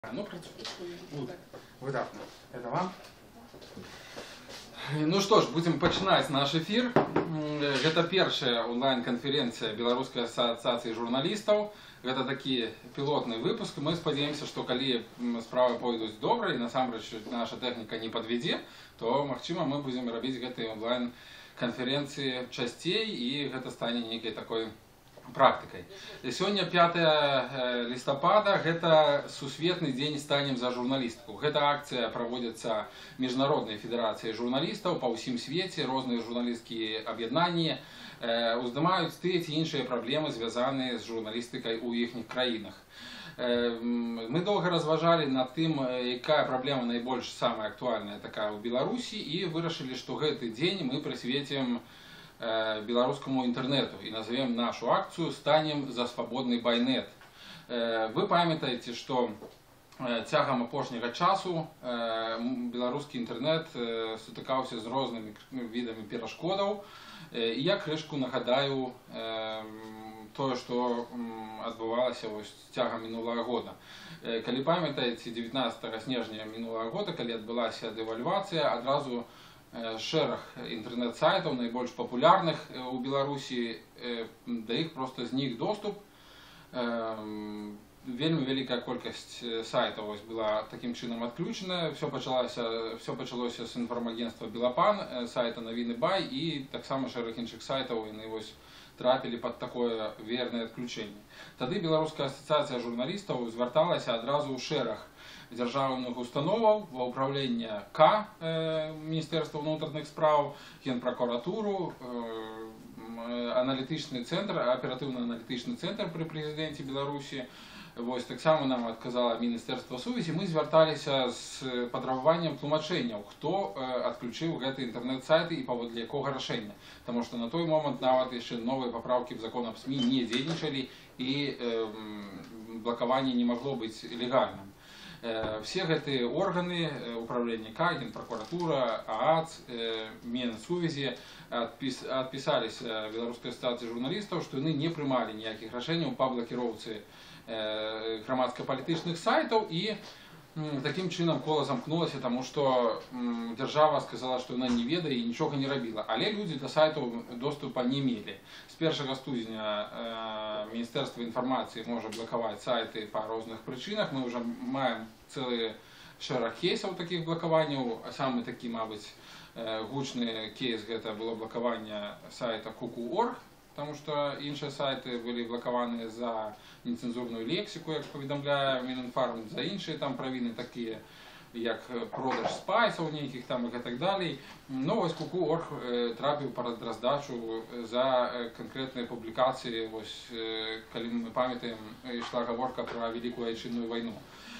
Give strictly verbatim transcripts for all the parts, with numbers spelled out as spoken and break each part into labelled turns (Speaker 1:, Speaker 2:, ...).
Speaker 1: Ну, працуе. Выдатна. Это вам? Ну что ж, будем пачынаць наш эфир. Это первая онлайн-конференция Белорусской ассоциации журналистов. Это такі пилотный выпуск. Мы спадзяемся, что калі справы пойдуць добра и насамрэч наша техника не подведзе, то магчыма мы будем рабіць гэтай онлайн-конференции часцей, и это станет некой такой практикой. Сегодня пятое листопада, это сусветны дзень станем за журналистку. Эта акция проводится Международной федерацией журналистов по всем свете, разные журналистские объединения уздымают те и іншие проблемы, связанные с журналистикой у их краинах. Мы долго разважали над тем, какая проблема наибольш самая актуальная такая в Беларуси, и вырашили, что этот день мы присвятим белорусскому интернету и назовем нашу акцию «Станем за свободный байнет». Вы памятаете, что цягам апошняга часу белорусский интернет сутыкаўся з рознымі видами перашкодаў. И я крышку нагадаю тое, што адбывалася цягам мінулага года. Калі памятаеце, дзевятнадцатага снежня мінулага года, калі адбылася дэвальвацыя, адразу шэраг інтэрнэт-сайтаў найбольш папулярных у Беларусі, да іх просто знік доступ. Вельмі вялікая колькасць сайтаў была таким чынам адключена. Все пачалося, все пачалося з інфармагентства Белапан, сайта Навіны Бай, і таксама шэраг іншых сайтаў яны вось трапілі пад такое вернае адключэнне. Тады Беларуская ассоциация журналістаў звярталася адразу ў шэраг дзяржаўных установаў, ва ўправлення К Міністэрства ўнутраных спраў, Генпракуратуру, аналітычны цэнтр, аператыўна-аналітычны цэнтр пры прэзідэнце Беларусі. Вось таксама нам адказала Міністэрства сувязі. Мы звярталіся з патрабаваннем тлумачэнняў, хто адключыў гэты інтэрнэт-сайты і паводле якога рашэння. Таму што на той момант нават яшчэ новыя папраўкі в закон аб СМИ не дзейнічалі і блакаванне не магло быць легальным. Все гэтыя органы управления К, Генпрокуратура, ААЦ, Мінсувязі адпісались Беларускай ассоциации журналистов, что яны не прымалі ніякіх рашэнняў па блакіроўцы грамадска-палітычных сайтаў, і таким чынам кола замкнулася, тому что держава сказала, что она не ведае и ничего не рабіла. Але люди до сайтов доступа не мелі. С першага студзеня Министерство информации может блокировать сайты по разных причинах. Мы уже маем целый шэраг кейсаў таких блокаванняў. Самый такі, мабыць, гучны кейс гэта было блокаванне сайта куку точка орг, потому что іншыя сайты были блокаваны за нецензурную лексику, як паведамляе Мінінфарм, за іншыя там правіны такія, як продаж спайсаў нейкіх там і так далей. Но вось куку точка орг трапіў пад раздачу за канкрэтныя публікацыі, вось калі мы памятаем, ішла гаворка пра Великую Айчынную вайну.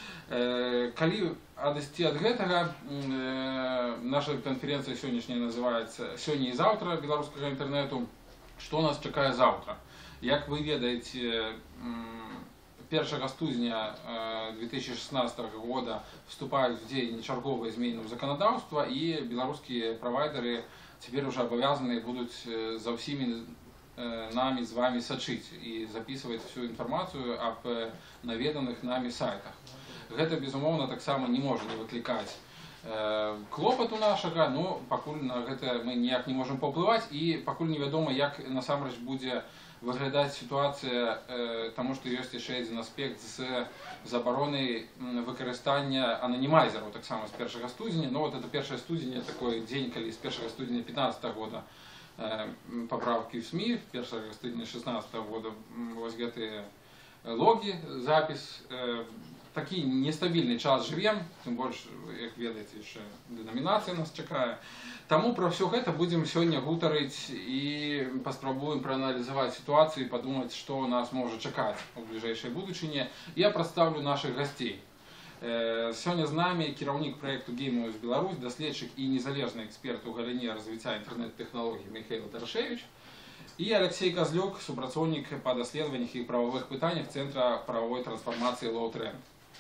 Speaker 1: Калі адысці ад гэтага, наша канференцыя сённяшняя называецца «Сёння і заўтра беларускага інтэрнэту». Что нас чакае завтра? Як вы ведаеце, першага студзеня две тысячи шестнадцатого года вступаюць в дзеянне чарговыя змены ў заканадаўства, і беларускія правайдеры цяпер уже абавязаныя будуць за ўсімі нами з вами сачыць і записывать всю інфармацыю аб наведаных нами сайтах. Гэта, безумоўна, таксама не можа не выклікаць клопату нашага, но пакуль на гэта мы ніяк не можем паўплываць, і пакуль невядома, як насамрэч будзе выглядаць сітуацыя, таму што ёсць яшчэ адзін аспект з забаронай выкарыстання ананімайзераў таксама з першага студзеня. Но вот это першае студзеня, такой дзень, калі з першага студзеня пятнадцатого года паправкі в СМИ, першага студзеня шестнадцатого года вось гэтыя логі, запіс. Такі нестабільны час живем, тым больш, як ведаеце, яшчэ дэнамінацыя нас чакае. Таму пра ўсё гэта будзем сёння гутарыць і паспрабуем прааналізаваць сітуацыю і падумаць, што нас можа чакаць у бліжэйшай будучыні. Я прадстаўлю нашых гасцей. Сёння з намі кіраўнік праекту Геймоўс Беларусь, даследчык і незалежны эксперт у галіне развіцця інтэрнэт-тэхналогій Михаил Тарашевич, и Алексей Козлюк, супрацоўнік па даследаваннях і правовых пытаннях Центра правовой трансформацыі Лоу-Тренд.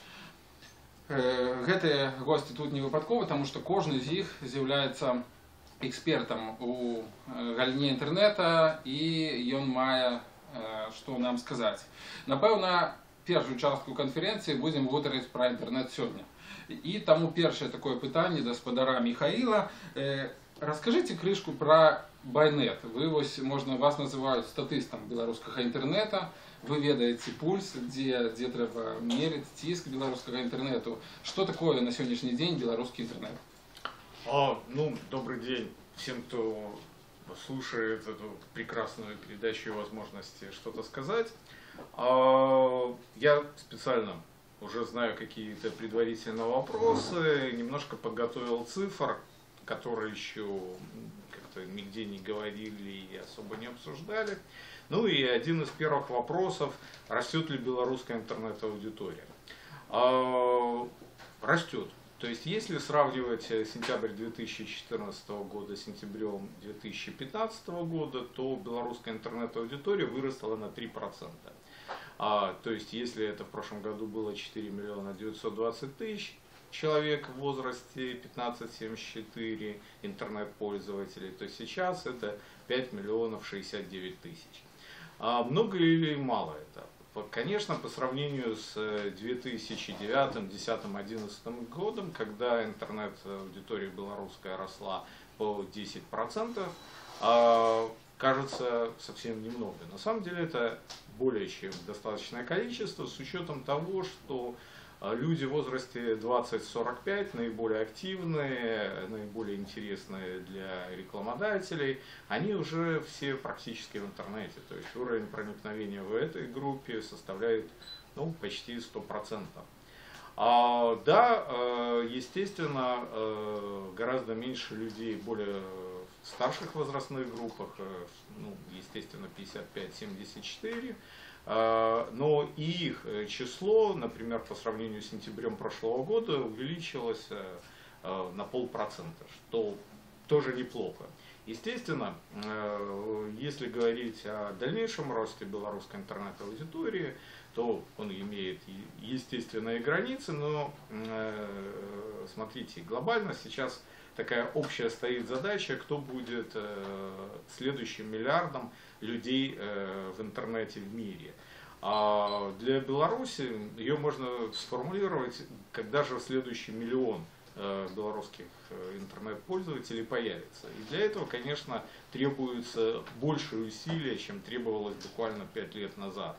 Speaker 1: Гэтыя гости тут не выпадкова, потому что кожны з іх з'яўляецца экспертам у галіне інтэрнэта, і ён мае што нам сказаць. Напэўна, першу частку конференції будемо говорити про інтернет сьогодні. І тому перше таке питання до сподара Михаїла. Розкажіть кришку про Байнет. Ви ось, можна, вас називають статистом білоруського інтернету. Ви ведаєте пульс, де, де треба мерити тиск білоруського інтернету. Що таке на сьогоднішній день білоруський інтернет?
Speaker 2: А, ну, добрый день всем, кто слушает эту прекрасную передачу и возможности что-то сказать. А, я специально уже знаю какие-то предварительные вопросы, немножко подготовил цифр, которые еще как-то нигде не говорили и особо не обсуждали. Ну и один из первых вопросов: растет ли белорусская интернет-аудитория? А, растет. То есть, если сравнивать сентябрь две тысячи четырнадцатого года с сентябрем две тысячи пятнадцатого года, то белорусская интернет-аудитория выросла на три процента. А, то есть, если это в прошлом году было четыре миллиона девятьсот двадцать тысяч человек в возрасте пятнадцать семьдесят четыре интернет-пользователей, то сейчас это пять миллионов шестьдесят девять тысяч. А много или мало это? Конечно, по сравнению с две тысячи девятым, две тысячи десятым, две тысячи одиннадцатым годом, когда интернет-аудитория белорусская росла по десять процентов, кажется совсем немного. На самом деле это более чем достаточное количество, с учетом того, что люди в возрасте двадцать сорок пять, наиболее активные, наиболее интересные для рекламодателей, они уже все практически в интернете. То есть уровень проникновения в этой группе составляет, ну, почти сто процентов. А, да, естественно, гораздо меньше людей более в старших возрастных группах, ну, естественно, пятьдесят пять — семьдесят четыре. Но и их число, например, по сравнению с сентябрем прошлого года, увеличилось на полпроцента, что тоже неплохо. Естественно, если говорить о дальнейшем росте белорусской интернет-аудитории, то он имеет естественные границы, но смотрите, глобально сейчас такая общая стоит задача, кто будет следующим миллиардом людей в интернете в мире. А для Беларуси ее можно сформулировать, когда же следующий миллион белорусских интернет-пользователей появится. И для этого, конечно, требуется больше усилия, чем требовалось буквально пять лет назад.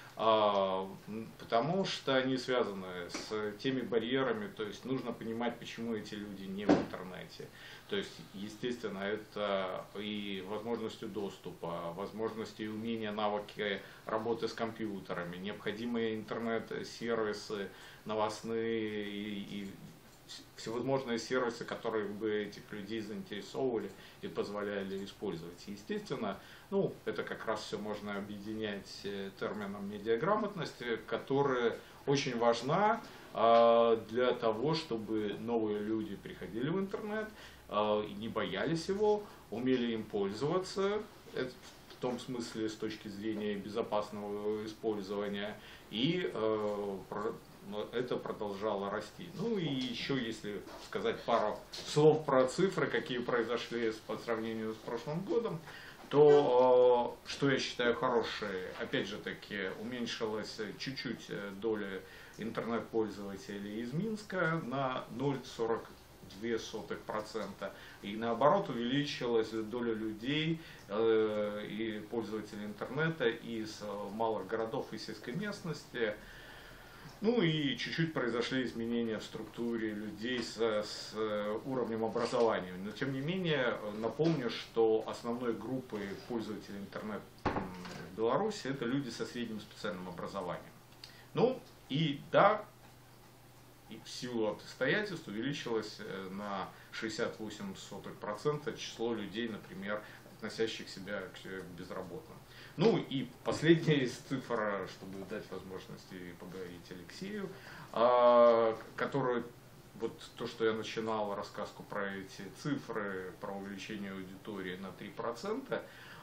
Speaker 2: Потому что они связаны с теми барьерами, то есть нужно понимать, почему эти люди не в интернете. То есть, естественно, это и возможностью доступа, возможности и умения, навыки работы с компьютерами, необходимые интернет-сервисы, новостные и, и всевозможные сервисы, которые бы этих людей заинтересовывали и позволяли использовать. Естественно, ну, это как раз все можно объединять термином медиаграмотности, которая очень важна для того, чтобы новые люди приходили в интернет, не боялись его, умели им пользоваться, в том смысле с точки зрения безопасного использования, и это продолжало расти. Ну и еще, если сказать пару слов про цифры, какие произошли по сравнению с прошлым годом, то, что я считаю хорошее, опять же таки, уменьшилась чуть-чуть доля интернет-пользователей из Минска на ноль целых сорок две сотых процента. И наоборот увеличилась доля людей э, и пользователей интернета из малых городов и сельской местности. Ну и чуть-чуть произошли изменения в структуре людей с, с уровнем образования. Но тем не менее, напомню, что основной группой пользователей интернета в Беларуси это люди со средним специальным образованием. Ну и да, и в силу обстоятельств увеличилось на шестьдесят восемь сотых процента число людей, например, относящих себя к безработным. Ну и последняя из цифр, чтобы дать возможность поговорить Алексею, которую, вот то, что я начинал рассказку про эти цифры, про увеличение аудитории на три процента,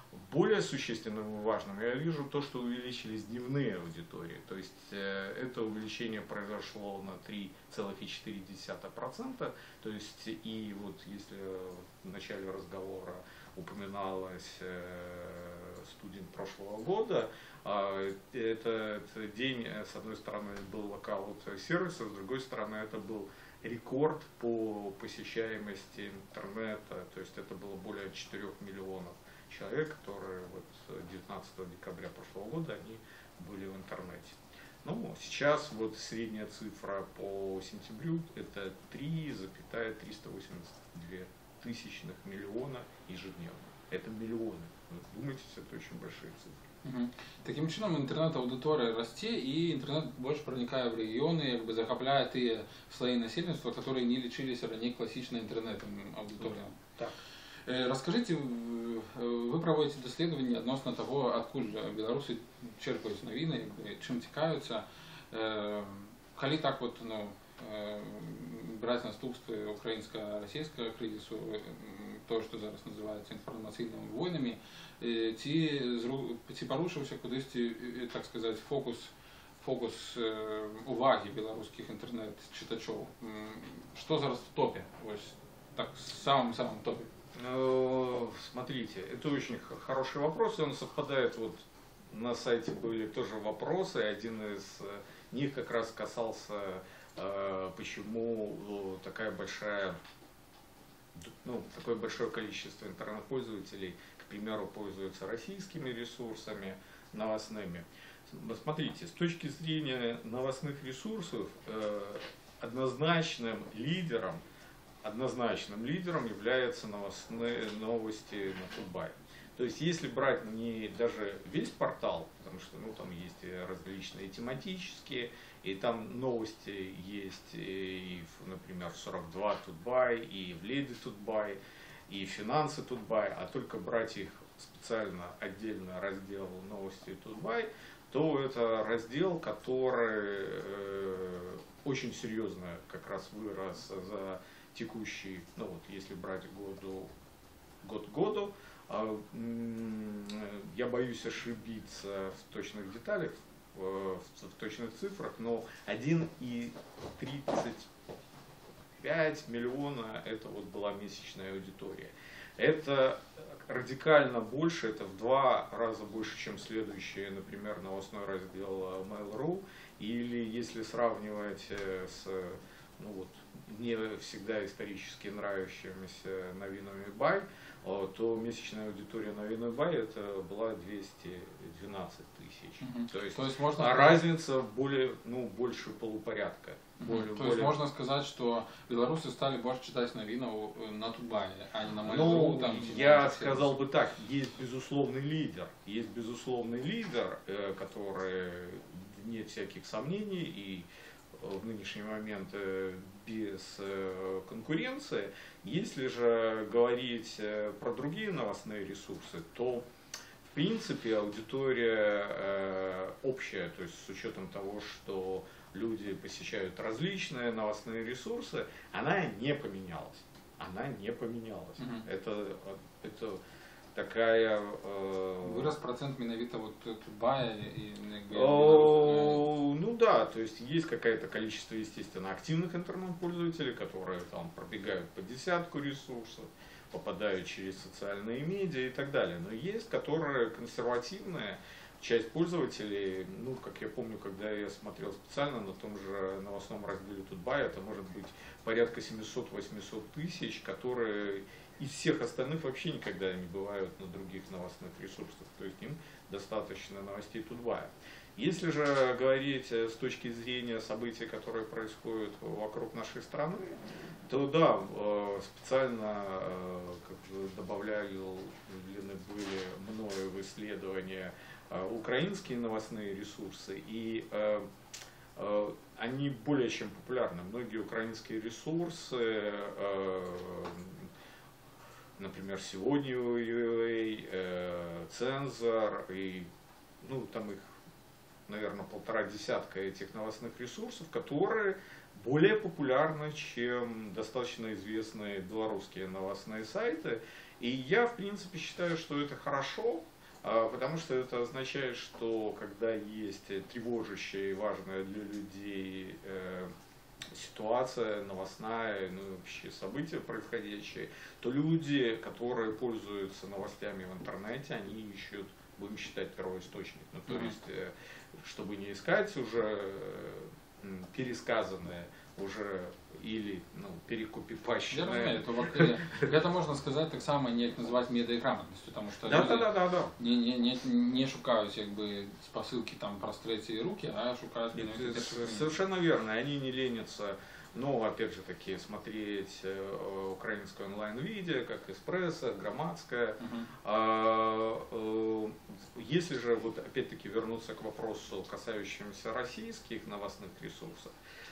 Speaker 2: Более существенным и важным я вижу то, что увеличились дневные аудитории. То есть э, это увеличение произошло на три целых четыре десятых процента. То есть и вот если в начале разговора упоминалось э, студент прошлого года, э, этот день, с одной стороны, был локаут сервиса, с другой стороны, это был рекорд по посещаемости интернета. То есть это было более четырёх миллионов человек, которые вот девятнадцатого декабря прошлого года они были в интернете. Ну, сейчас вот средняя цифра по сентябрю это три целых триста восемьдесят две тысячных миллиона ежедневно. Это миллионы. Вы думаете, это очень большие цифры.
Speaker 1: Угу. Таким чином інтернет-аудиторія росте, і інтернет більше проникає в регіони, якби захопляє ті слої насельництва, які не лічилися раніше класичною інтернет-аудиторією.
Speaker 2: Так.
Speaker 1: Расскажите, вы проводите дослідження относно того, откуль белорусы черпают новины, чим цікавляться. Коли так вот, ну, брать наступствы українсько-російського кризису, то, що зараз називається інформаційними війнами, ці, ці порушився кудись, так сказати, фокус, фокус уваги білоруських інтернет-читачів. Що зараз в топі? Ось так, в самом-самом топе.
Speaker 2: Смотрите, это очень хороший вопрос, и он совпадает, вот на сайте были тоже вопросы, один из них как раз касался, почему такая большая, ну, такое большое количество интернет-пользователей, к примеру, пользуются российскими ресурсами новостными. Смотрите, с точки зрения новостных ресурсов, однозначным лидером Однозначным лидером являются новостные новости на Тутбай. То есть, если брать не даже весь портал, потому что ну, там есть различные тематические, и там новости есть, и, например, в сорок два Тутбай, и в Леди Тутбай, и финансы Тутбай, а только брать их специально отдельно раздел новости Тутбай, то это раздел, который э, очень серьезно как раз вырос за текущий, ну вот если брать году, год к году, я боюсь ошибиться в точных деталях, в, в точных цифрах, но один целых тридцать пять миллиона это вот была месячная аудитория. Это радикально больше, это в два раза больше, чем следующий, например, новостной раздел Mail.ru, или если сравнивать с, ну вот, не всегда исторически нравящимися новинами Бай, то месячная аудитория новины Бай это была двести двенадцать тысяч.
Speaker 1: Угу.
Speaker 2: То есть,
Speaker 1: то есть можно...
Speaker 2: а разница более, ну, больше полупорядка.
Speaker 1: Угу.
Speaker 2: Более,
Speaker 1: то
Speaker 2: более...
Speaker 1: есть можно сказать, что белорусы стали больше читать новину на Тутбае, а не на Mail.ru?
Speaker 2: Ну,
Speaker 1: там,
Speaker 2: я сказал бы так, есть безусловный лидер, есть безусловный лидер, который, нет всяких сомнений, и в нынешний момент без конкуренции. Если же говорить про другие новостные ресурсы, то в принципе аудитория общая, то есть с учетом того, что люди посещают различные новостные ресурсы, она не поменялась. Она не поменялась.
Speaker 1: Угу.
Speaker 2: Это, это такая... Э...
Speaker 1: Вырос процент менавіта вот Тутбая и...
Speaker 2: О, ну да, то есть есть какое-то количество, естественно, активных интернет-пользователей, которые там пробегают по десятку ресурсов, попадают через социальные медиа и так далее. Но есть, которые консервативные, часть пользователей, ну, как я помню, когда я смотрел специально на том же новостном разделе Тутбай, это может быть порядка семьсот-восемьсот тысяч, которые из всех остальных вообще никогда не бывают на других новостных ресурсах, то есть им достаточно новостей Тутбая. Если же говорить с точки зрения событий, которые происходят вокруг нашей страны, то да, специально как добавляли были мною в исследования украинские новостные ресурсы, и они более чем популярны. Многие украинские ресурсы, например, сегодня ю эй, Цензор, и ну, там их, наверное, полтора десятка этих новостных ресурсов, которые более популярны, чем достаточно известные белорусские новостные сайты. И я, в принципе, считаю, что это хорошо, потому что это означает, что когда есть тревожащая и важная для людей ситуация новостная, ну и вообще события происходящие, то люди, которые пользуются новостями в интернете, они ищут, будем считать, первоисточник. Ну, то mm-hmm. есть, чтобы не искать уже пересказанное, уже или ну, перекупипащенное.
Speaker 1: Это, это можна сказати так само, як називати медіаграмотністю, тому що
Speaker 2: да,
Speaker 1: люди
Speaker 2: да, да, да.
Speaker 1: Не, не, не, не шукают якби спосылки там прострете и руки, а шукают...
Speaker 2: Совершенно верно, они не ленятся, но опять же таки смотреть украинское онлайн-видео, как Эспрессо, Громадское. Uh-huh. Если же вот опять-таки вернуться к вопросу, касающемуся российских новостных ресурсов,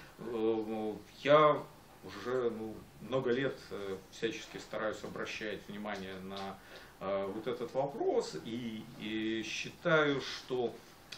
Speaker 2: я уже ну, много лет всячески стараюсь обращать внимание на э, вот этот вопрос и, и считаю, что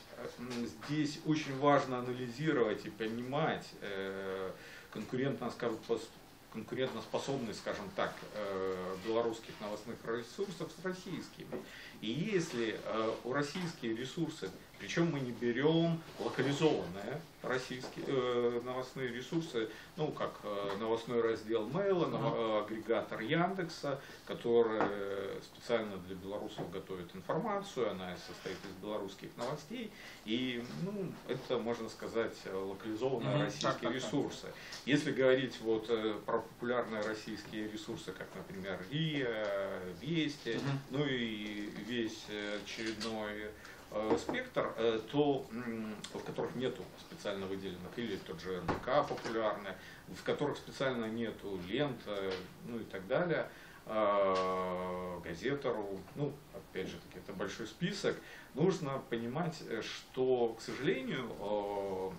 Speaker 2: здесь очень важно анализировать и понимать э, конкурентоспособность, конкурентоспособность, скажем так, э, белорусских новостных ресурсов с российскими. И если э, у российские ресурсы, причем мы не берем локализованные российские э, новостные ресурсы, ну как э, новостной раздел Мейла, uh-huh. агрегатор Яндекса, который специально для белорусов готовит информацию, она состоит из белорусских новостей, и ну, это, можно сказать, локализованные uh-huh. российские так, так, ресурсы. Так. Если говорить вот, э, про популярные российские ресурсы, как, например, РИА, Вести, uh-huh. ну и весь очередной спектр, то, в которых нету специально выделенных, или тот же эр бэ ка популярный, в которых специально нету лент, ну и так далее, газетору, ну, опять же таки, это большой список, нужно понимать, что, к сожалению,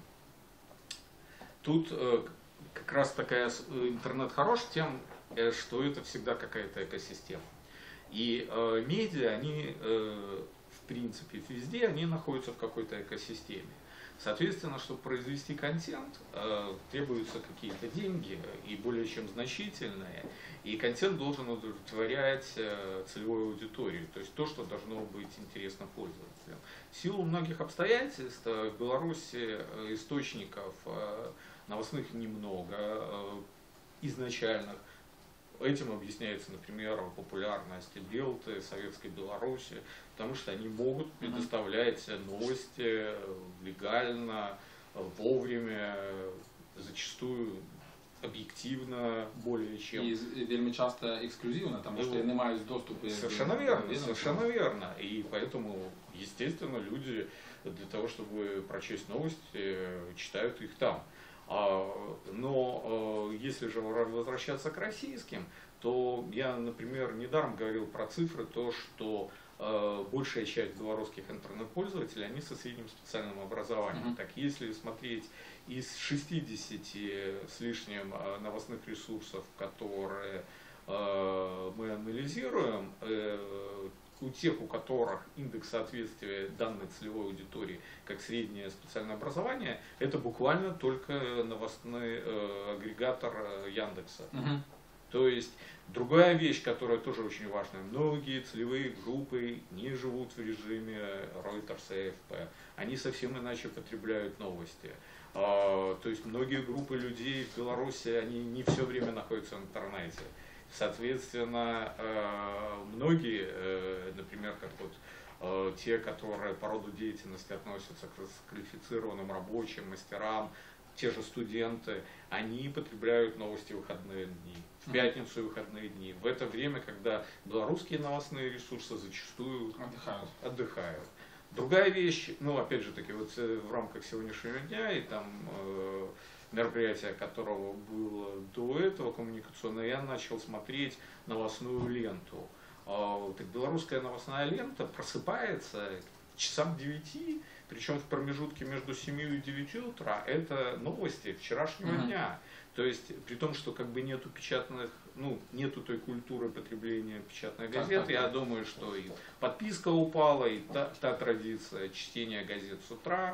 Speaker 2: тут как раз такая, интернет хорош тем, что это всегда какая-то экосистема. И медиа, они в принципе везде, они находятся в какой-то экосистеме. Соответственно, чтобы произвести контент, э, требуются какие-то деньги, и более чем значительные, и контент должен удовлетворять э, целевую аудиторию, то есть то, что должно быть интересно пользователям. В силу многих обстоятельств в Беларуси источников э, новостных немного, э, изначальных. Этим объясняется, например, популярность Белты, Советской Беларуси, потому что они могут предоставлять новости легально, вовремя, зачастую объективно, более чем.
Speaker 1: И вельми часто эксклюзивно, потому что не имеют доступа.
Speaker 2: Совершенно верно, совершенно верно. И поэтому, естественно, люди для того, чтобы прочесть новости, читают их там. Но если же возвращаться к российским, то я, например, недаром говорил про цифры, то, что большая часть белорусских интернет-пользователей, они со средним специальным образованием. Mm-hmm. Так если смотреть из шестидесяти с лишним новостных ресурсов, которые мы анализируем, у тех, у которых индекс соответствия данной целевой аудитории как среднее специальное образование, это буквально только новостной э, агрегатор Яндекса. Uh-huh. То есть другая вещь, которая тоже очень важная, многие целевые группы не живут в режиме Reuters и эй эф пи, они совсем иначе потребляют новости. А, то есть многие группы людей в Беларуси, они не все время находятся в интернете. Соответственно, многие, например, как вот те, которые по роду деятельности относятся к квалифицированным рабочим, мастерам, те же студенты, они потребляют новости в выходные дни, в пятницу и выходные дни. В это время, когда белорусские новостные ресурсы зачастую отдыхают. отдыхают. Другая вещь, ну опять же таки, вот в рамках сегодняшнего дня и там мероприятия, которого было до этого коммуникационное, я начал смотреть новостную ленту. Так белорусская новостная лента просыпается часам девяти, причем в промежутке между семью и девятью утра, это новости вчерашнего mm-hmm. дня. То есть, при том, что как бы нету печатных, ну, нету той культуры потребления печатной газеты, я думаю, что и подписка упала, и та, та традиция чтения газет с утра,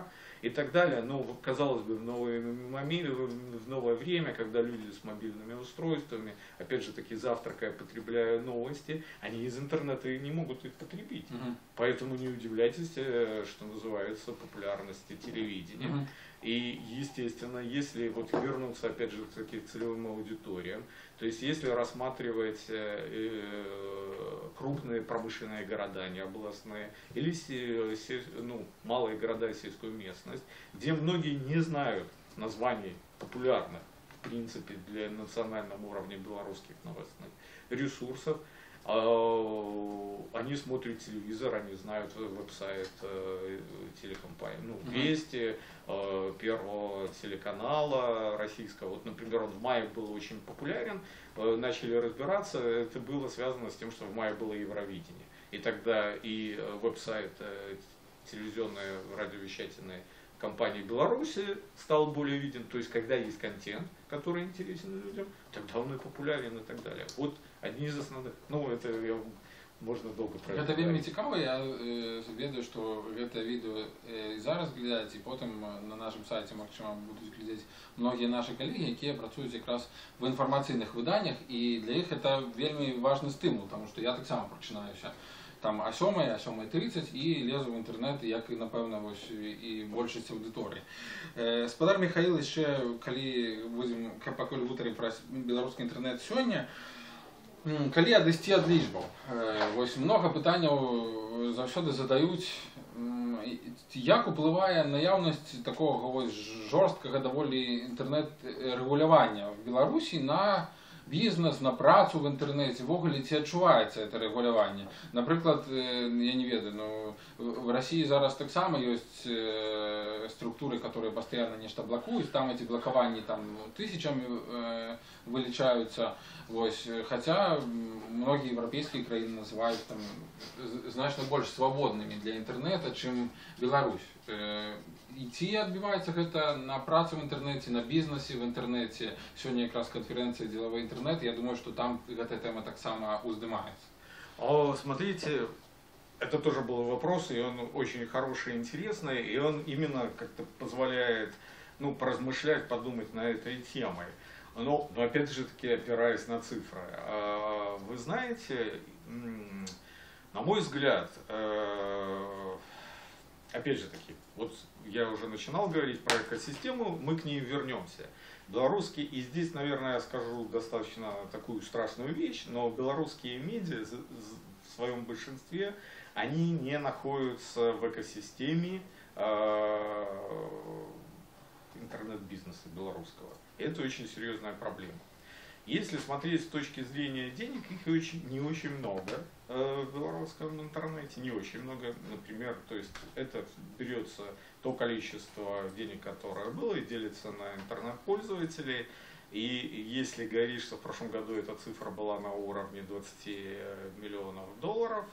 Speaker 2: и так далее. Но, казалось бы, в новое, в новое время, когда люди с мобильными устройствами, опять же таки завтракая, потребляя новости, они из интернета и не могут их потребить. Uh-huh. Поэтому не удивляйтесь, что называется, популярности телевидения. Uh-huh. И, естественно, если вот вернуться, опять же, к таким целевым аудиториям, то есть если рассматривать э, крупные промышленные города, не областные, или се, се, ну, малые города и сельскую местность, где многие не знают названий популярных, в принципе, для национального уровня белорусских новостных ресурсов, они смотрят телевизор, они знают веб-сайт телекомпании, ну, Вести, Первого телеканала российского. Вот, например, он в мае был очень популярен, начали разбираться, это было связано с тем, что в мае было Евровидение. И тогда и веб-сайт телевизионной радиовещательной компании Беларуси стал более виден. То есть, когда есть контент, который интересен людям, тогда он и популярен и так далее. Вот одні з основних, ну, это я, можна довго про
Speaker 1: це. Це вельми цікаво, я е, ведаю, що це відео і зараз глядять, і потім на нашому сайті, максимум, будуть глядати многі наші колеги, які працюють якраз в інформаційних виданнях, і для них це вельми важний стимул, тому що я так само починаюся там о сьомій, о сьомій тридцять і лезу в інтернет, як і, напевно, ось і більшість аудиторії. Е, Спадар Михаїл, ще, коли будемо, пакуль гутарим про білоруський інтернет сьогодні, калі адысці ад лічбаў, вось многа пытанняў заўсёды задаюць, як уплывае наяўнасць такога вось жорсткага даволі інтэрнэт-рэгулявання в Беларусі на бізнес, на працу в інтэрнэце, ввогуле ці адчуваецца это рэгуляванне. Напрыклад, я не ведаю, но в России зараз таксама ёсць структуры, которые постоянно нешта блокуюць, там эти блокаванні там тысячами вылічаюцца. Вось, хотя многие европейские краины называют там значно больше свободными для интернета, чем Беларусь. И ці адбіваецца гэта на працу в интернете, на бизнесе в интернете. Сегодня как раз конференция «Деловой интернет», я думаю, что там эта тема так само уздымается.
Speaker 2: О, смотрите, это тоже был вопрос, и он очень хороший и интересный, и он именно как-то позволяет, ну, поразмышлять, подумать на этой темой. Но, но опять же таки, опираясь на цифры, вы знаете, на мой взгляд, опять же таки, вот я уже начинал говорить про экосистему, мы к ней вернемся. Белорусские, и здесь, наверное, я скажу достаточно такую страшную вещь, но белорусские медиа в своем большинстве, они не находятся в экосистеме интернет-бизнеса белорусского. Это очень серьезная проблема. Если смотреть с точки зрения денег, их очень, не очень много в белорусском интернете, не очень много, например, то есть это берется то количество денег, которое было, и делится на интернет-пользователей. И если говорить, что в прошлом году эта цифра была на уровне двадцати миллионов долларов,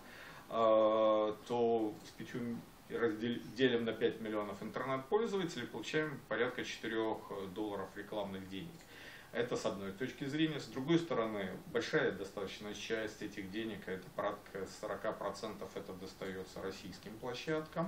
Speaker 2: то с пятью делим на пять миллионов интернет-пользователей, получаем порядка четырёх долларов рекламных денег. Это с одной точки зрения. С другой стороны, большая достаточно часть этих денег, это порядка сорок процентов, это достается российским площадкам.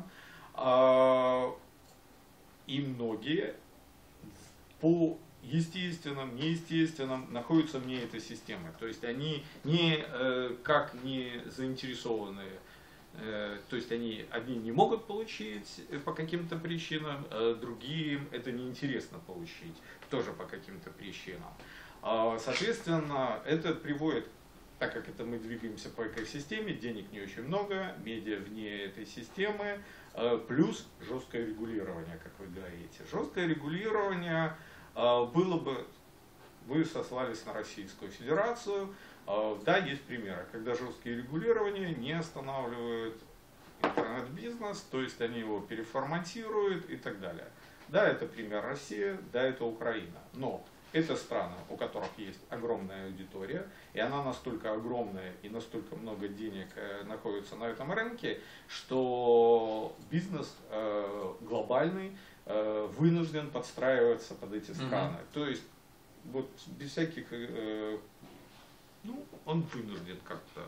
Speaker 2: И многие по естественным, неестественным находятся вне этой системы. То есть они никак не заинтересованы. То есть они одни не могут получить по каким-то причинам, а другие это неинтересно получить, тоже по каким-то причинам. Соответственно, это приводит, так как это мы двигаемся по экосистеме, денег не очень много, медиа вне этой системы, плюс жесткое регулирование, как вы говорите. Жесткое регулирование было бы, вы сослались на Российскую Федерацию. Да, есть примеры, когда жесткие регулирования не останавливают интернет-бизнес, то есть они его переформатируют и так далее. Да, это пример Россия, да, это Украина. Но это страны, у которых есть огромная аудитория, и она настолько огромная и настолько много денег находится на этом рынке, что бизнес глобальный вынужден подстраиваться под эти страны. Mm-hmm. То есть вот без всяких... Ну, он вынужден как-то.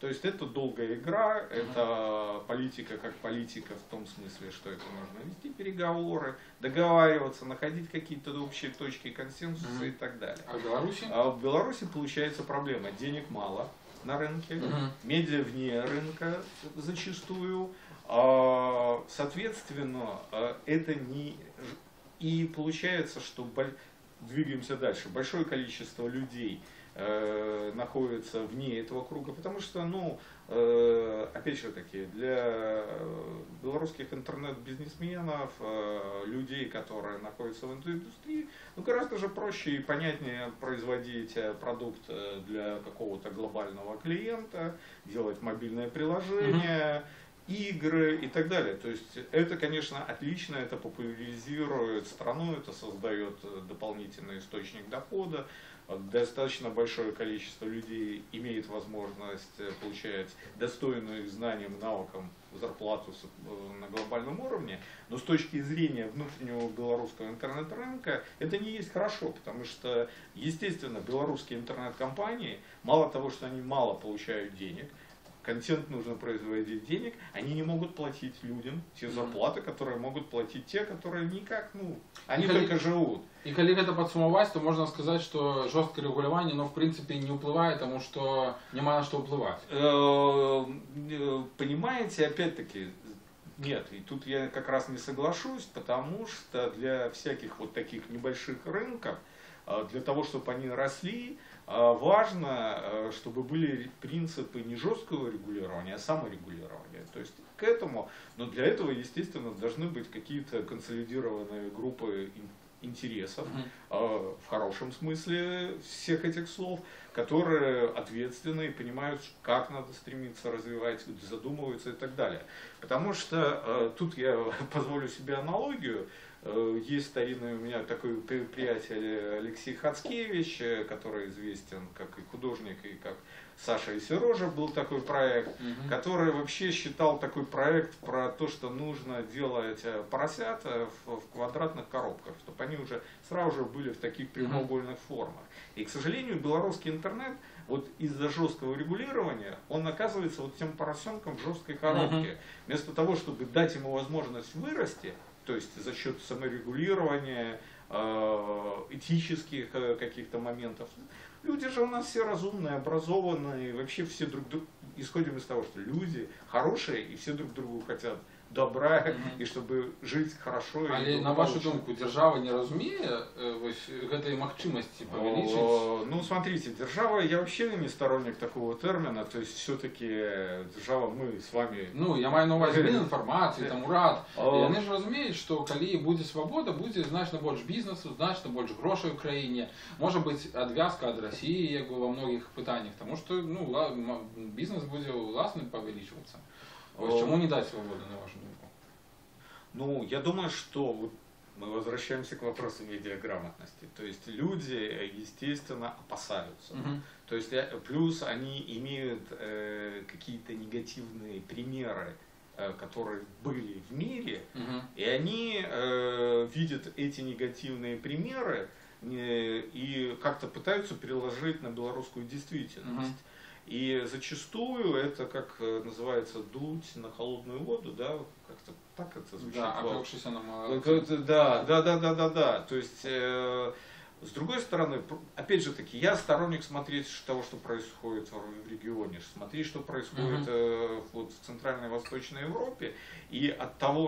Speaker 2: То есть это долгая игра, это политика как политика в том смысле, что это нужно вести переговоры, договариваться, находить какие-то общие точки консенсуса mm-hmm. и так далее.
Speaker 1: А в Беларуси?
Speaker 2: А в Беларуси получается проблема. Денег мало на рынке, mm-hmm. медиа вне рынка зачастую. Соответственно, это не... И получается, что двигаемся дальше. Большое количество людей находится вне этого круга, потому что, ну, опять же таки, для белорусских интернет-бизнесменов, людей, которые находятся в этой индустрии, ну, гораздо же проще и понятнее производить продукт для какого-то глобального клиента, делать мобильное приложение, mm-hmm. игры и так далее. То есть это, конечно, отлично, это популяризирует страну, это создает дополнительный источник дохода. Достаточно большое количество людей имеет возможность получать достойную их знаниям, навыкам зарплату на глобальном уровне, но с точки зрения внутреннего белорусского интернет-рынка это не есть хорошо, потому что, естественно, белорусские интернет-компании, мало того, что они мало получают денег, контент нужно производить денег, они не могут платить людям те зарплаты, которые могут платить те, которые никак, ну, они
Speaker 1: и
Speaker 2: только живут.
Speaker 1: І коли гэта падсумаваць, то можна сказаць, што жорсткае рэгуляванне, ну, в прынцыпе, не ўплывае, таму што няма на што ўплываць.
Speaker 2: Понимаете, опять-таки, нет, и тут я как раз не соглашусь, потому что для всяких вот таких небольших рынков, для того, чтобы они росли, важно, чтобы были принципы не жесткого регулирования, а саморегулирования. То есть к этому, но для этого, естественно, должны быть какие-то консолидированные группы интересов, mm-hmm. в хорошем смысле всех этих слов, которые ответственны и понимают, как надо стремиться развивать, задумываются и так далее. Потому что тут я позволю себе аналогию. Есть старинный у меня такой приятель Алексей Хацкевич, который известен как и художник, и как Саша и Сережа, был такой проект, mm-hmm. который вообще считал такой проект про то, что нужно делать поросят в, в квадратных коробках, чтобы они уже сразу же были в таких прямоугольных mm-hmm. формах. И, к сожалению, белорусский интернет вот из-за жесткого регулирования, он оказывается вот тем поросенком в жесткой коробке. Mm-hmm. Вместо того, чтобы дать ему возможность вырасти, то есть за счет саморегулирования, этических каких-то моментов. Люди же у нас все разумные, образованные, вообще все друг друга, исходим из того, что люди хорошие и все друг другу хотят добра, mm-hmm. и чтобы жить хорошо.
Speaker 1: Але на вашу думку, держава не разумеет этой магчимости повеличить?
Speaker 2: Ну, смотрите, держава, я вообще не сторонник такого термина, то есть все-таки держава, мы с вами...
Speaker 1: Ну, я маю на увазі інформації, там, урад. І вони ж розуміють, що коли буде свобода, буде значно більше бізнесу, значно більше грошей в країні. Може бути відв'язка від Росії, як во многих питаннях, тому що, ну, бізнес буде власне повеличуватися. Чему не дать свободу, на вашу думку?
Speaker 2: Ну, я думаю, что вот мы возвращаемся к вопросу медиаграмотности. То есть люди, естественно, опасаются. Uh-huh. То есть плюс они имеют э, какие-то негативные примеры, э, которые были в мире, uh-huh. и они э, видят эти негативные примеры э, и как-то пытаются переложить на белорусскую действительность. Uh-huh. И зачастую это, как называется, дуть на холодную воду, да, как-то так это звучит.
Speaker 1: Да, опёкшийся на молодца.
Speaker 2: Да, да, да, да, да, да. То есть, э, с другой стороны, опять же таки, я сторонник смотреть того, что происходит в регионе, смотреть, что происходит э, вот, в Центральной и Восточной Европе, и от того,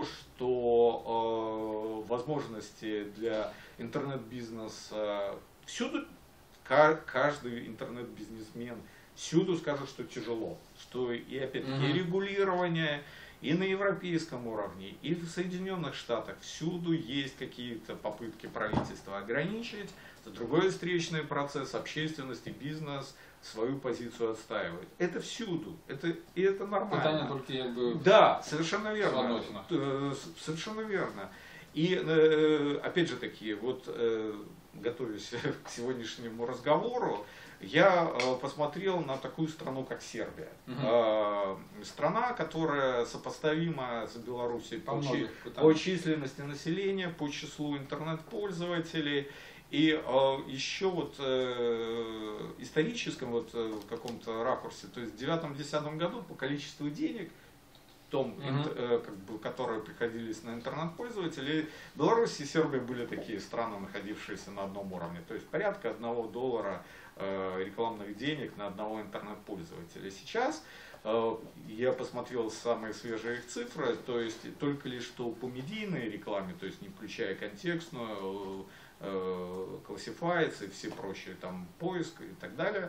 Speaker 2: что э, возможности для интернет-бизнеса всюду, каждый интернет-бизнесмен всюду скажут, что тяжело, что и опять-таки mm-hmm. регулирование и на европейском уровне, и в Соединенных Штатах всюду есть какие-то попытки правительства ограничить, это другой встречный процесс, общественности, бизнес свою позицию отстаивает. Это всюду, это, и это нормально.
Speaker 1: Только я бы...
Speaker 2: Да, совершенно верно, совершенно верно. И опять же таки, вот готовясь к сегодняшнему разговору, я посмотрел на такую страну, как Сербия. Uh-huh. Страна, которая сопоставима с Белоруссией по, по, по численности населения, по числу интернет-пользователей. И э, еще вот э, историческом вот э, в каком-то ракурсе, то есть в девятом-десятом году по количеству денег, том,
Speaker 1: Мгм.
Speaker 2: э, как бы, которые приходились на интернет-пользователей, Беларусь и Сербия были такие страны, находившиеся на одном уровне. То есть порядка одного доллара э, рекламных денег на одного интернет-пользователя. Сейчас э, я посмотрел самые свежие их цифры, то есть только лишь что по медийной рекламе, то есть не включая контекстную, классифайц и все прочие, там, поиск и так далее,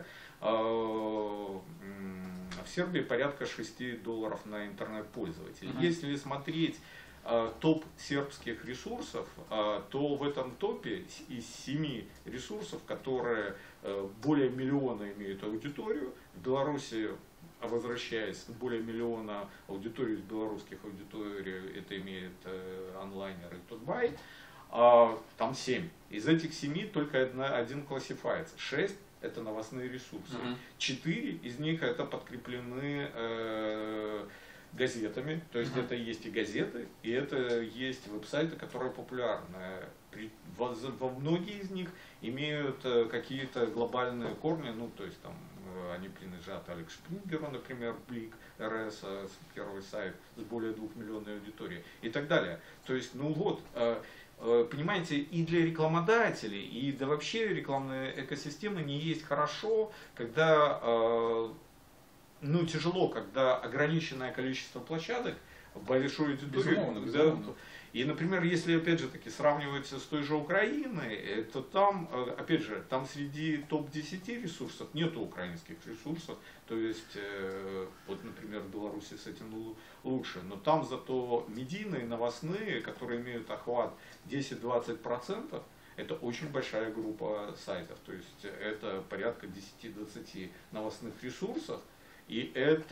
Speaker 2: в Сербии порядка шести долларов на интернет-пользователя.
Speaker 1: Мгм.
Speaker 2: Если смотреть э, топ сербских ресурсов, э, то в этом топе с- из семи ресурсов, которые э, более миллиона имеют аудиторию, в Беларуси, а возвращаясь, более миллиона аудитории, белорусских аудиторий, это имеет э, онлайнер и Тутбай, а, там семь. Из этих семи только одна, один классифается. Шесть это новостные ресурсы.
Speaker 1: Мгм.
Speaker 2: Четыре из них это подкреплены э, газетами. То есть
Speaker 1: Мгм.
Speaker 2: это есть и газеты, и это есть веб-сайты, которые популярны. При- Во, во многие из них имеют э, какие-то глобальные корни, ну то есть там э, они принадлежат Алекс Шпрингеру, например, Блик, РС, э, первый сайт с более двух миллионной аудиторией и так далее. То есть, ну вот, э, э, понимаете, и для рекламодателей, и да вообще рекламной экосистемы не есть хорошо, когда, э, ну тяжело, когда ограниченное количество площадок в большой аудитории.
Speaker 1: Безумовно,
Speaker 2: Да.
Speaker 1: безумовно.
Speaker 2: И, например, если, опять же таки, сравнивать с той же Украиной, э, то там, э, опять же, там среди топ десяти ресурсов нету украинских ресурсов. То есть, э, вот, например, в Беларуси с этим лу- лучше. Но там зато медийные, новостные, которые имеют охват десять-двадцать процентов, это очень большая группа сайтов. То есть, это порядка десяти-двадцати новостных ресурсов. И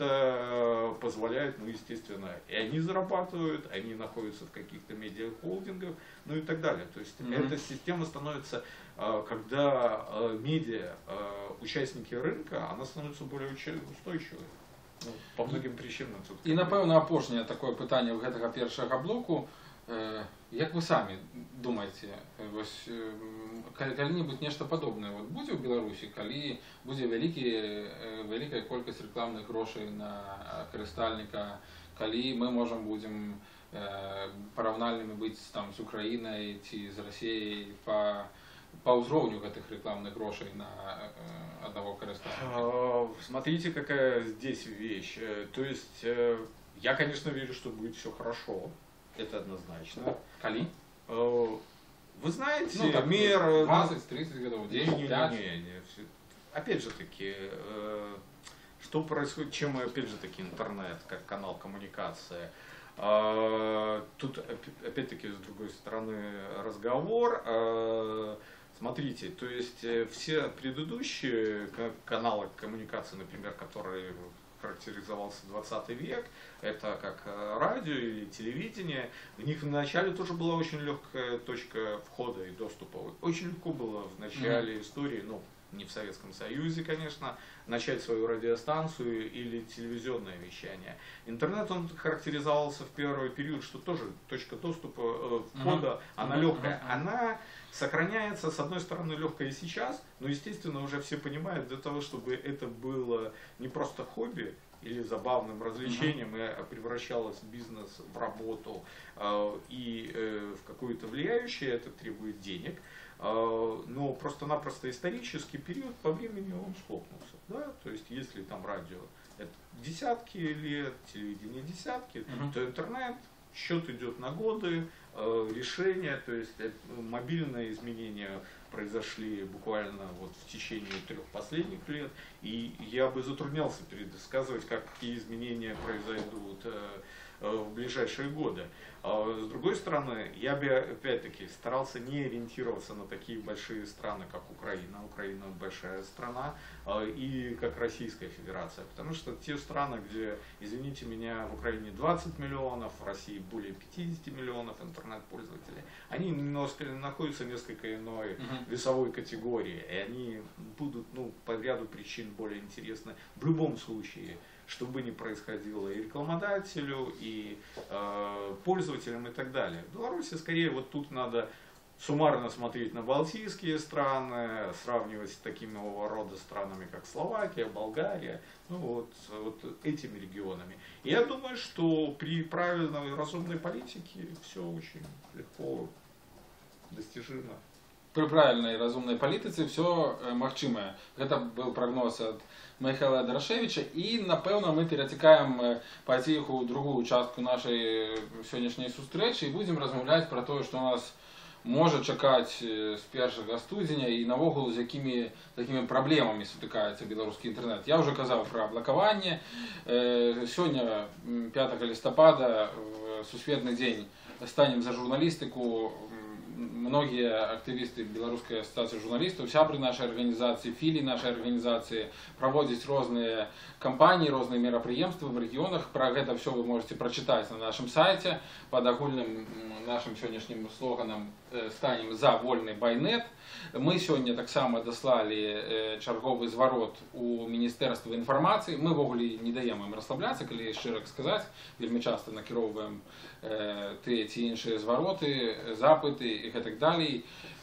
Speaker 2: это позволяет, ну, естественно, и они зарабатывают, они находятся в каких-то медиахолдингах, ну и так далее. То есть
Speaker 1: Мгм.
Speaker 2: эта система становится, э, когда э, медиа, э, участники рынка, она становится более уча- устойчивой. Ну, по многим причинам. Тут
Speaker 1: І напевно апошняе такое пытанне ў гэтага першага блоку. Э, Як вы самі думаеце, э, вось, э, калі- калі-небудзь нешта падобнае вот будзе ў Беларусі, калі будзе вялікі, э, вялікая колькасць рэкламных грошай на э, карыстальніка, калі мы можам будзем э, параўнальнымі быць там з Украінай ці з Расіяй па па ўзроўню гэтых рэкламных грошай на э, аднаго карыстальніка?
Speaker 2: А, Смотрите, какая здесь вещь. Э, То есть, э, я, конечно, верю, что будет все хорошо. Это однозначно.
Speaker 1: Калі?
Speaker 2: Э, Вы знаете,
Speaker 1: Ну, так,
Speaker 2: мир... э,
Speaker 1: двадцать-тридцать годов,
Speaker 2: Не, не,
Speaker 1: десять,
Speaker 2: не,
Speaker 1: пять.
Speaker 2: не, не, всё- Опять же таки, э, что происходит, чем опять же таки интернет, как канал коммуникации. А, Тут опя- опять-таки с другой стороны разговор. А, Смотрите, то есть э, все предыдущие ка- каналы коммуникации, например, которые характеризовался двадцатый век, это как э, радио или телевидение, в них вначале тоже была очень легкая точка входа и доступа. Очень легко было в начале истории, ну, не в Советском Союзе, конечно, начать свою радиостанцию или телевизионное вещание. Интернет, он характеризовался в первый период, что тоже точка доступа, э, входа,
Speaker 1: Мгм.
Speaker 2: она
Speaker 1: Мгм.
Speaker 2: легкая.
Speaker 1: Мгм.
Speaker 2: Она сохраняется, с одной стороны, легкая и сейчас, но, естественно, уже все понимают, для того, чтобы это было не просто хобби или забавным развлечением, и превращалось в бизнес, в работу э, и э, в какое-то влияющее, это требует денег. Э, Но просто-напросто исторический период по времени он схлопнулся. Да? То есть, если там радио это десятки лет, телевидение десятки,
Speaker 1: Мгм.
Speaker 2: то интернет, счет идет на годы, э, решения, то есть э, мобильные изменения произошли буквально вот в течение трех последних лет, и я бы затруднялся предсказывать, какие изменения произойдут э, э, в ближайшие годы. А с другой стороны, я бы опять-таки старался не ориентироваться на такие большие страны, как Украина. Украина большая страна, э, и как Российская Федерация, потому что те страны, где, извините меня, в Украине двадцать миллионов, в России более пятьдесят миллионов интернет-пользователей, они немножко находятся в несколько иной
Speaker 1: Мгм.
Speaker 2: весовой категории, и они будут, ну, по ряду причин более интересны в любом случае, что бы ни происходило и рекламодателю, и э, пользователям и так далее. В Беларуси скорее вот тут надо суммарно смотреть на балтийские страны, сравнивать с такими рода странами, как Словакия, Болгария, ну вот, вот этими регионами. И я думаю, что при правильной и разумной политике все очень легко достижимо.
Speaker 1: При правильной разумной палітиці все магчымае. Гэта был прогноз ад Михайла Дарашевича. І, напэўна, мы перацікаем паціху другую частку нашай сённяшняй сустрэчы і будзем размаўляць пра тое, што нас можа чакаць з першага студзеня і навогул з якімі такімі праблемамі сутыкаецца беларускі інтэрнэт. Я ўжо казаў пра блакаванне. Сёння, пятага лістапада, сусветны дзень станем за журналістыку. Многие активисты Белорусской ассоциации журналистов, сябры нашей организации, филии нашей организации проводят разные кампании, разные мероприятия в регионах. Про это все вы можете прочитать на нашем сайте под огульным нашим сегодняшним слоганом «Станем за вольный байнет». Мы сегодня так само дослали черговый зворот у Министерства информации. Мы в ogóle не даем им расслабляться, коли щиро сказать. Вельми часто накеровуємо ті ці інші звороти, запити і так далі.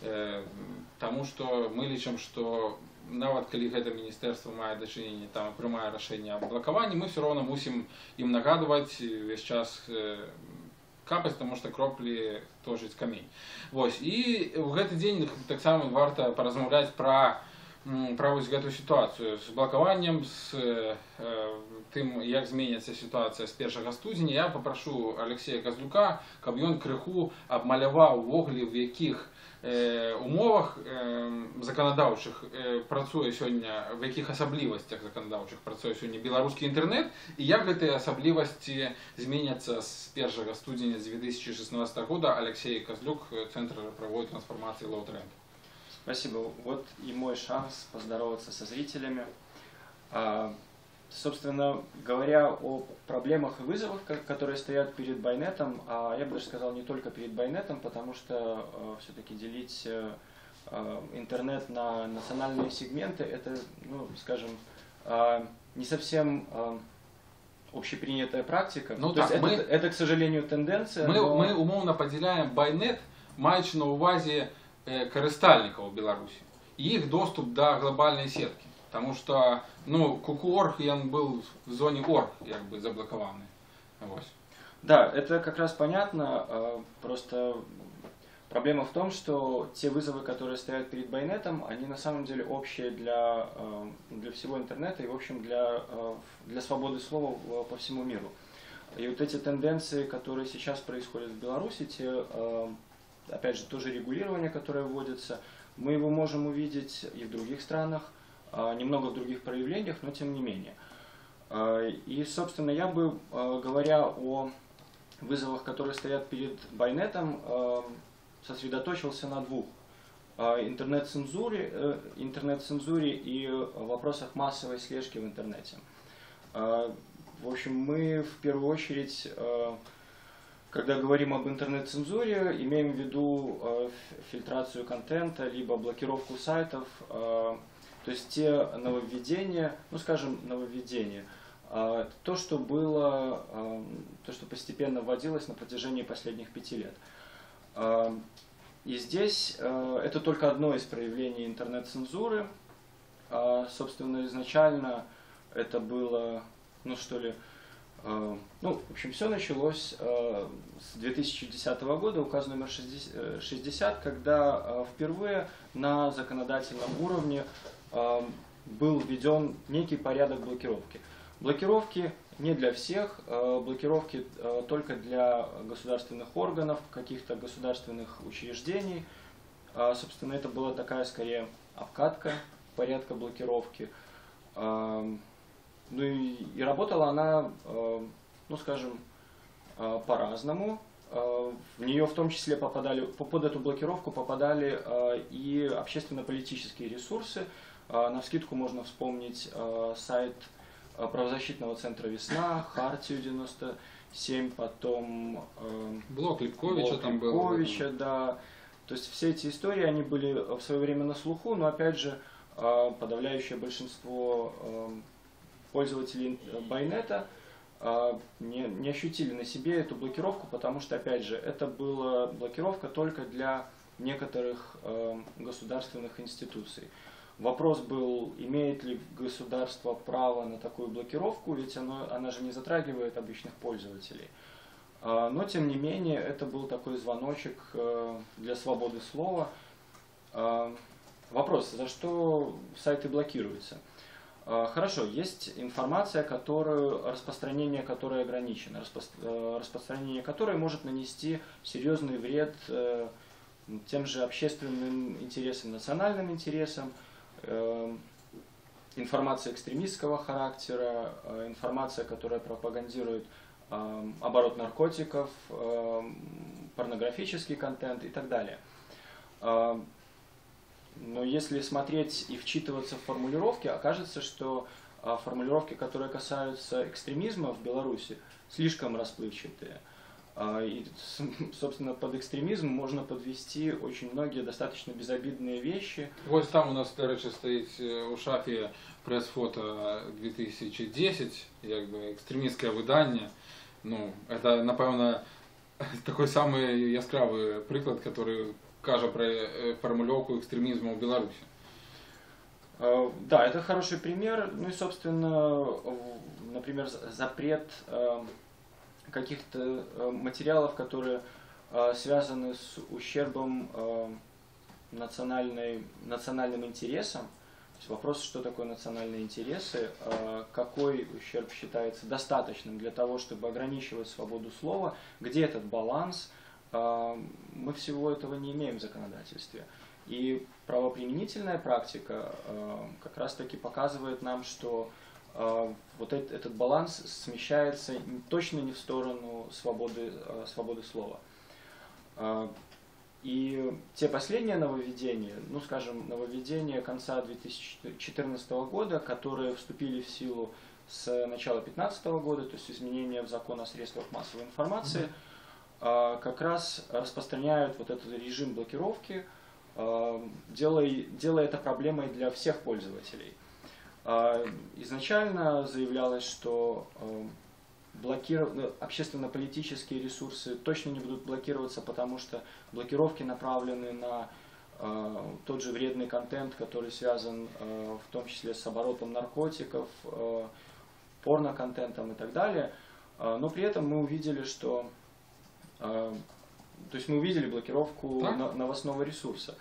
Speaker 1: Тому що ми лічимо, що навіть коли це міністерство має дочинення, там приймає рішення об блокуванні, ми все одно мусимо їм нагадувати весь час капаць, тому што кроплі тожыць камень. Вось. І ў гэты дзень таксама варта паразмаўляць пра, пра вось гэтую сітуацыю з блакаваннем, з э, тым, як зменіцца сітуацыя з першага студзеня. Я папрашу Алексея Казлюка, каб ён крыху абмаляваў увогуле, в якіх э, умовах э, заканадаўчых э, працуе сёння, в якіх асаблівасцях заканадаўчых працуе сёння беларускі інтэрнэт, і як гэтыя асаблівасці зменяцца з першага студзеня две тысячи шестнадцатого года. Алексей Козлюк, Центр правовой трансформации Лоу-Тренд.
Speaker 3: Спасибо. Вот и мой шанс поздороваться со зрителями. Собственно говоря, о проблемах и вызовах, которые стоят перед байнетом, я бы даже сказал, не только перед байнетом, потому что все-таки делить интернет на национальные сегменты, это, ну, скажем, не совсем общепринятая практика.
Speaker 1: Ну,
Speaker 3: То
Speaker 1: так,
Speaker 3: есть
Speaker 1: мы,
Speaker 3: это, это, к сожалению, тенденция.
Speaker 1: Мы,
Speaker 3: но...
Speaker 1: мы умовно поділяємо байнет, маючи на увазі користальників у Білорусі і їх доступ до глобальної сетки. Тому що, ну, Куку.орг, он был в зоне орг, как бы, заблокованный. Вот.
Speaker 3: Да, это как раз понятно, просто проблема в том, что те вызовы, которые стоят перед байнетом, они на самом деле общие для, для всего интернета и, в общем, для, для свободы слова по всему миру. И вот эти тенденции, которые сейчас происходят в Беларуси, те, опять же, тоже регулирование, которое вводится, мы его можем увидеть и в других странах, немного в других проявлениях, но тем не менее. И, собственно, я бы, говоря о вызовах, которые стоят перед байнетом, сосредоточился на двух. Интернет-цензуре, интернет-цензуре и вопросах массовой слежки в интернете. В общем, мы в первую очередь, когда говорим об интернет-цензуре, имеем в виду фильтрацию контента, либо блокировку сайтов. То есть те нововведения, ну скажем, нововведения, то, что было, то, что постепенно вводилось на протяжении последних пяти лет. И здесь это только одно из проявлений интернет-цензуры. Собственно, изначально это было, ну что ли, ну, в общем, все началось с две тысячи десятого года, указ номер шестьдесят, когда впервые на законодательном уровне был введен некий порядок блокировки. Блокировки не для всех, блокировки только для государственных органов, каких-то государственных учреждений. Собственно, это была такая, скорее, обкатка порядка блокировки. Ну и, и работала она, ну скажем, по-разному. В нее в том числе попадали, под эту блокировку попадали и общественно-политические ресурсы. Навскидку можно вспомнить сайт правозащитного центра «Весна», Хартию девяносто семь, потом
Speaker 1: блок Липковича,
Speaker 3: блок
Speaker 1: там
Speaker 3: Липковича,
Speaker 1: был.
Speaker 3: Да. То есть все эти истории, они были в свое время на слуху, но опять же подавляющее большинство пользователей байнета не, не ощутили на себе эту блокировку, потому что, опять же, это была блокировка только для некоторых э, государственных институций. Вопрос был, имеет ли государство право на такую блокировку, ведь оно, она же не затрагивает обычных пользователей. Э, но, тем не менее, это был такой звоночек э, для свободы слова. Э, вопрос, за что сайты блокируются? Хорошо, есть информация, которую, распространение которой ограничено, распро, распространение которой может нанести серьезный вред э, тем же общественным интересам, национальным интересам, э, информация экстремистского характера, э, информация, которая пропагандирует э, оборот наркотиков, э, порнографический контент и так далее. Э, Но если смотреть и вчитываться в формулировки, окажется, что формулировки, которые касаются экстремизма в Беларуси, слишком расплывчатые. И, собственно, под экстремизм можно подвести очень многие достаточно безобидные вещи.
Speaker 1: Вот там у нас, до речі, стоїть у шафі прес-фото дві тисячі десять, якби екстремістське видання. Ну, це, напевно, такий самий яскравий приклад, який каже про формулировку экстремизма в Беларуси.
Speaker 3: Да, это хороший пример. Ну и, собственно, например, запрет каких-то материалов, которые связаны с ущербом национальной, национальным интересам. То есть вопрос, что такое национальные интересы, какой ущерб считается достаточным для того, чтобы ограничивать свободу слова, где этот баланс. Мы всего этого не имеем в законодательстве. И правоприменительная практика как раз таки показывает нам, что вот этот баланс смещается точно не в сторону свободы, свободы слова. И те последние нововведения, ну скажем, нововведения конца две тысячи четырнадцатого года, которые вступили в силу с начала две тысячи пятнадцатого года, то есть изменения в закон о средствах массовой информации, как раз распространяют вот этот режим блокировки, делая, делая это проблемой для всех пользователей. Изначально заявлялось, что блокиров... общественно-политические ресурсы точно не будут блокироваться, потому что блокировки направлены на тот же вредный контент, который связан в том числе с оборотом наркотиков, порно-контентом и так далее. Но при этом мы увидели, что То есть мы увидели блокировку
Speaker 1: так?
Speaker 3: новостного ресурса.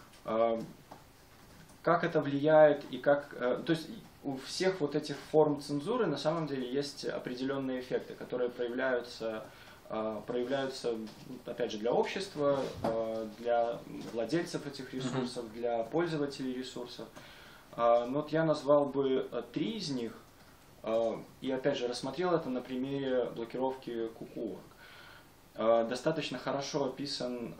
Speaker 3: Как это влияет и как... То есть у всех вот этих форм цензуры на самом деле есть определенные эффекты, которые проявляются, проявляются опять же, для общества, для владельцев этих ресурсов, mm-hmm. для пользователей ресурсов. Но вот я назвал бы три из них, и опять же рассмотрел это на примере блокировки ку-ку точка орг. Достаточно хорошо описан,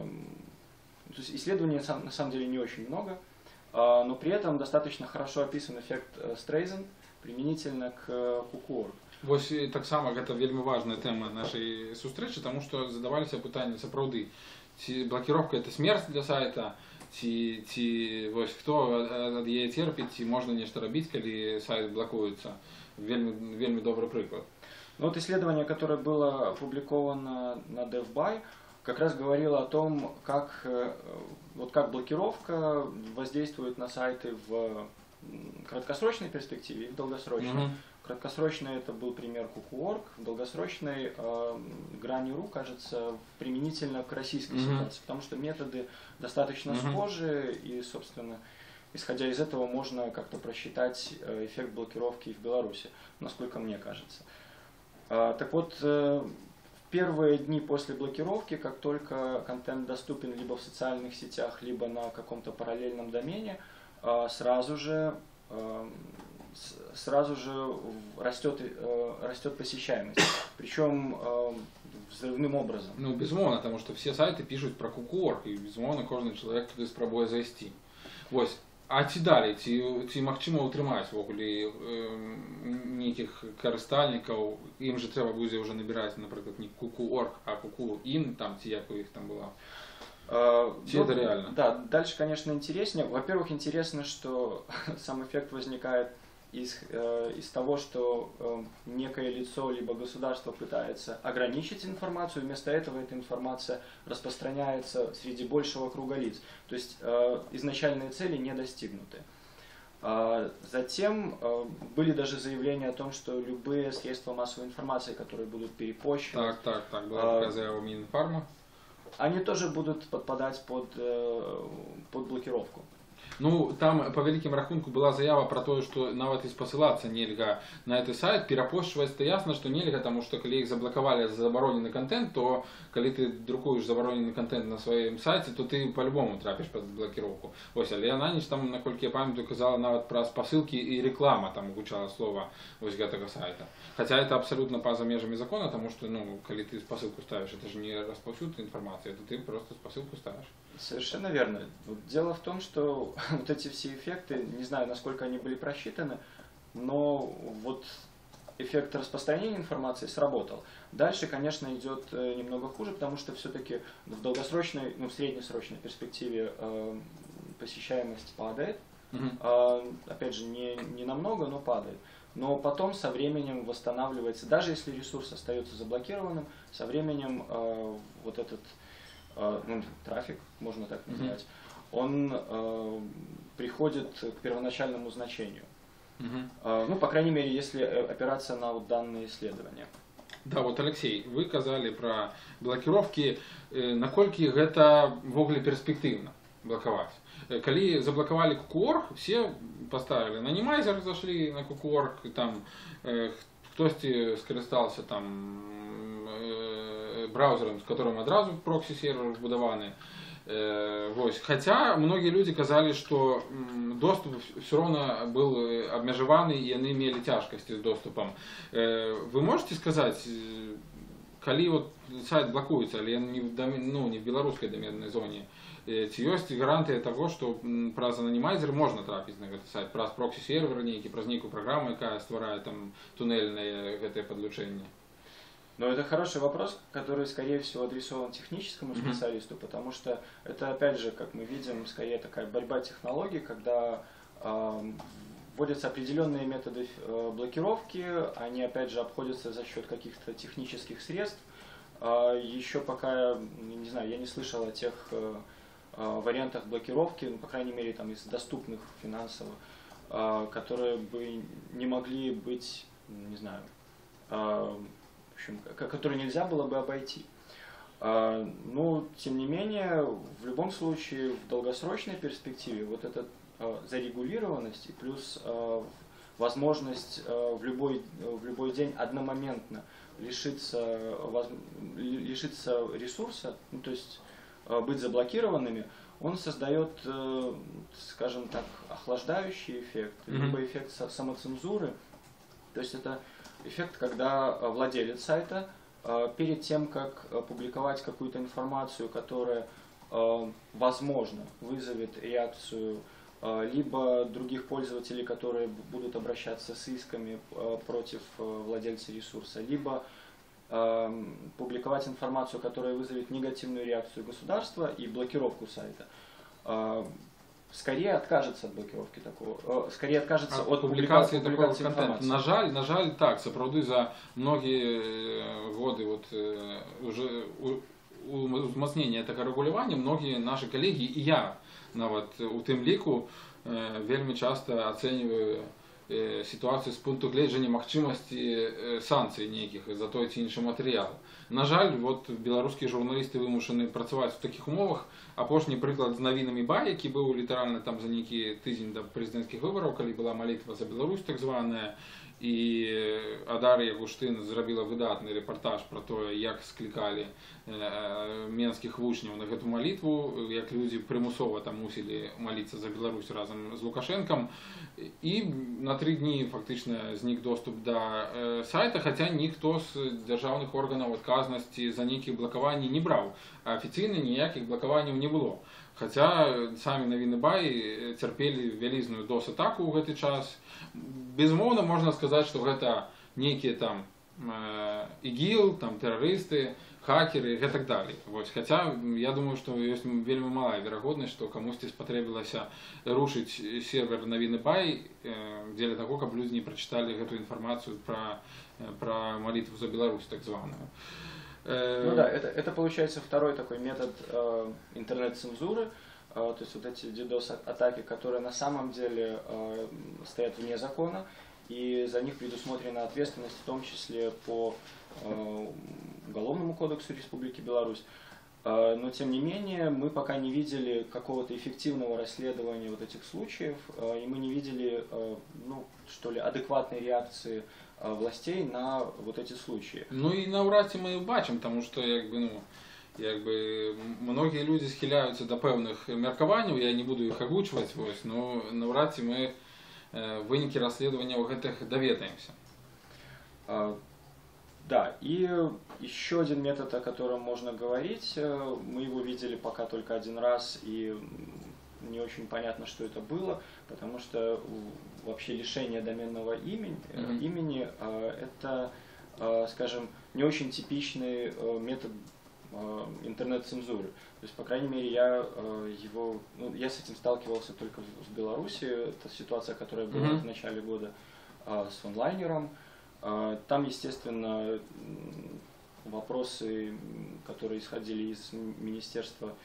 Speaker 3: то есть исследований на самом деле не очень много, но при этом достаточно хорошо описан эффект Streisand применительно к ку-ку точка орг.
Speaker 1: Вось так само гэта вельмі важная тэма нашай сустрэчы, таму што задаваліся пытанні сапраўды, ці блокировка это смерць для сайта, ці, ці вось хто ад яе церпіць, ці можна нешта рабіць, калі сайт блокуецца. Вельмі, вельмі добрый прыклад.
Speaker 3: Ну, вот исследование, которое было опубликовано на DevBuy, как раз говорило о том, как, вот как блокировка воздействует на сайты в краткосрочной перспективе и в долгосрочной. Mm-hmm. Краткосрочной это был пример ку-ку точка орг, в долгосрочной э, Грани.ру, кажется, применительно к российской mm-hmm. ситуации, потому что методы достаточно mm-hmm. схожи, и, собственно, исходя из этого можно как-то просчитать эффект блокировки в Беларуси, насколько мне кажется. А, так вот, э, в первые дни после блокировки, как только контент доступен либо в социальных сетях, либо на каком-то параллельном домене, э, сразу же э, сразу же растет, растет посещаемость, причем взрывным образом.
Speaker 1: Ну, безумовно, потому что все сайты пишут про ку-ку точка орг, и безумовно каждый человек туди спробує зайти. Ось. А ці далі, ці, ці магчыма ўтрымаць ввогуле нейкіх карыстальнікаў, ім же трэба будзе ўжо набіраць, напрыклад, не ку-ку точка орг, а ку-ку ин, там, ці як у іх там была. Чи это реально?
Speaker 3: Да, дальше, конечно, интереснее. Во-первых, интересно, что сам эффект возникает из, э, из того, что э, некое лицо либо государство пытается ограничить информацию, вместо этого эта информация распространяется среди большего круга лиц. То есть э, изначальные цели не достигнуты. А затем э, были даже заявления о том, что любые средства массовой информации, которые будут перепощены,
Speaker 1: Так, так, так, была такая заява Мининформа.
Speaker 3: Они тоже будут подпадать под, э, под блокировку.
Speaker 1: Ну, там по великим рахунку была заява про то, что нават і спасылацца нельга на этот сайт, перапошчваць-то ясно, что нельга, потому что калі их заблоковали за забаронены контент, то калі ты друкуешь забаронены контент на своем сайте, то ты по-любому трапишь под блокировку. Ось, але Ананіч там, наколькі я памятаю, казала нават про спасылки и реклама, там гучала слово вось гэтага сайта. Хотя это абсолютно поза межами закона, потому что, ну, калі ты спасылку ставишь, это же не распаўсюд информации, это ты просто спасылку ставишь.
Speaker 3: Совершенно верно. Дело в том, что вот эти все эффекты, не знаю, насколько они были просчитаны, но вот эффект распространения информации сработал. Дальше, конечно, идет немного хуже, потому что все-таки в долгосрочной, ну, в среднесрочной перспективе э, посещаемость падает.
Speaker 1: Угу.
Speaker 3: Э, опять же, не, не намного, но падает. Но потом со временем восстанавливается, даже если ресурс остается заблокированным, со временем э, вот этот ну, трафик, можно так назвать, mm-hmm. он э, приходит к первоначальному значению. Mm-hmm. э, ну, по крайней мере, если опираться на вот данные исследования.
Speaker 1: Да, вот, Алексей, вы казали про блокировки, э, наколькі гэта ввогуле перспективно блоковать. Калі заблокировали кукуорг, все поставили нанимайзер, зашли на кукуорг, там э, хтосьці скарыстался там браузером, с которым адразу прокси-сервер вбудаваны. Э, вось. Хотя многие люди казали, что доступ все равно был обмежаваны, и они имели тяжкости с доступом. Э, вы можете сказать, калі вот сайт блокуется, или не в, домен, ну, не в белорусской доменной зоне, э, ці ёсць гарантия того, что праз анонимайзер можно трапить на этот сайт, праз прокси-сервер нейкі, праз нейкую программу, якая стварае там туннельное гэтае подлучэнне?
Speaker 3: Но это хороший вопрос, который, скорее всего, адресован техническому специалисту, потому что это, опять же, как мы видим, скорее такая борьба технологий, когда э, вводятся определенные методы э, блокировки, они, опять же, обходятся за счет каких-то технических средств. Э, еще пока, не знаю, я не слышал о тех э, э, вариантах блокировки, ну, по крайней мере, там, из доступных финансово, э, которые бы не могли быть, не знаю, э, в общем, который нельзя было бы обойти. Но, тем не менее, в любом случае, в долгосрочной перспективе вот эта зарегулированность и плюс возможность в любой, в любой день одномоментно лишиться, лишиться ресурса, ну, то есть быть заблокированными, он создает, скажем так, охлаждающий эффект, mm-hmm. либо эффект самоцензуры. То есть это эффект, когда владелец сайта перед тем, как публиковать какую-то информацию, которая, возможно, вызовет реакцию либо других пользователей, которые будут обращаться с исками против владельца ресурса, либо публиковать информацию, которая вызовет негативную реакцию государства и блокировку сайта, скорее откажется от блокировки такого, скорее откажется от, от публикации, публикации такого контента.
Speaker 1: На жаль, на жаль, так, сапраўды за многие годы вот уже узмацнення этого регулирования многие наши коллеги и я нават у тым ліку вельмі часто оцениваю ситуацию с пункту гледжання магчымасці санкцый нейкіх за той ці іншы матэрыял. На жаль, вот беларускія журналісты вымушаны працаваць у такіх умовах. Апошні прыклад з навінамі Бай, які быў літаральна там за нейкі тыдзень да прэзідэнцкіх выбараў, калі была малітва за Беларусь так званая, і Адар'я Гуштын зрабіла выдатны рэпартаж про тое, як склікалі менскіх вучняў на гэту малітву, як людзі прымусова там мусілі маліцца за Беларусь разам з Лукашэнкам, і на тры дні фактычна знік доступ да сайта, хаця ніхто з дзяржаўных органаў адказнасці за нейкія блакаванні не браў, а афіцыйна ніякіх блакаванняў не было. Хаця самі навіны Бай цярпелі вялізную дос-атаку ў гэты час. Безумоўна, можна сказаць, што гэта нейкія там ігіл, там тэрарысты, хакеры и так далее. Вот. Хотя я думаю, что есть вельми малая вероятность, что кому-то спотребилось рушить сервер Новины Бай для того, чтобы люди не прочитали эту информацию про, про молитву за Беларусь, так званую.
Speaker 3: Ну да, это, это получается второй такой метод э, интернет-цензуры, э, то есть вот эти дидос-атаки, которые на самом деле э, стоят вне закона, и за них предусмотрена ответственность, в том числе по э, Уголовному кодексу Республики Беларусь. Э, но тем не менее, мы пока не видели какого-то эффективного расследования вот этих случаев, э, и мы не видели, э, ну, что ли, адекватной реакции властей на вот эти случаи.
Speaker 1: Ну і навряд чи ми бачимо, тому що якби, ну, якби, многі люди схиляються до певних міркувань, я не буду їх озвучувати, ось, но навряд чи ми виніки розслідування у гэтых доведаемся.
Speaker 3: А, да, и еще один метод, о котором можно говорить, мы его видели пока только один раз, и не очень понятно, что это было, потому что вообще лишение доменного имени, mm-hmm. имени это, скажем, не очень типичный метод интернет-цензуры. То есть, по крайней мере, я его, ну, я с этим сталкивался только в Беларуси. Это ситуация, которая была mm-hmm. в начале года с онлайнером. Там, естественно, вопросы, которые исходили из министерства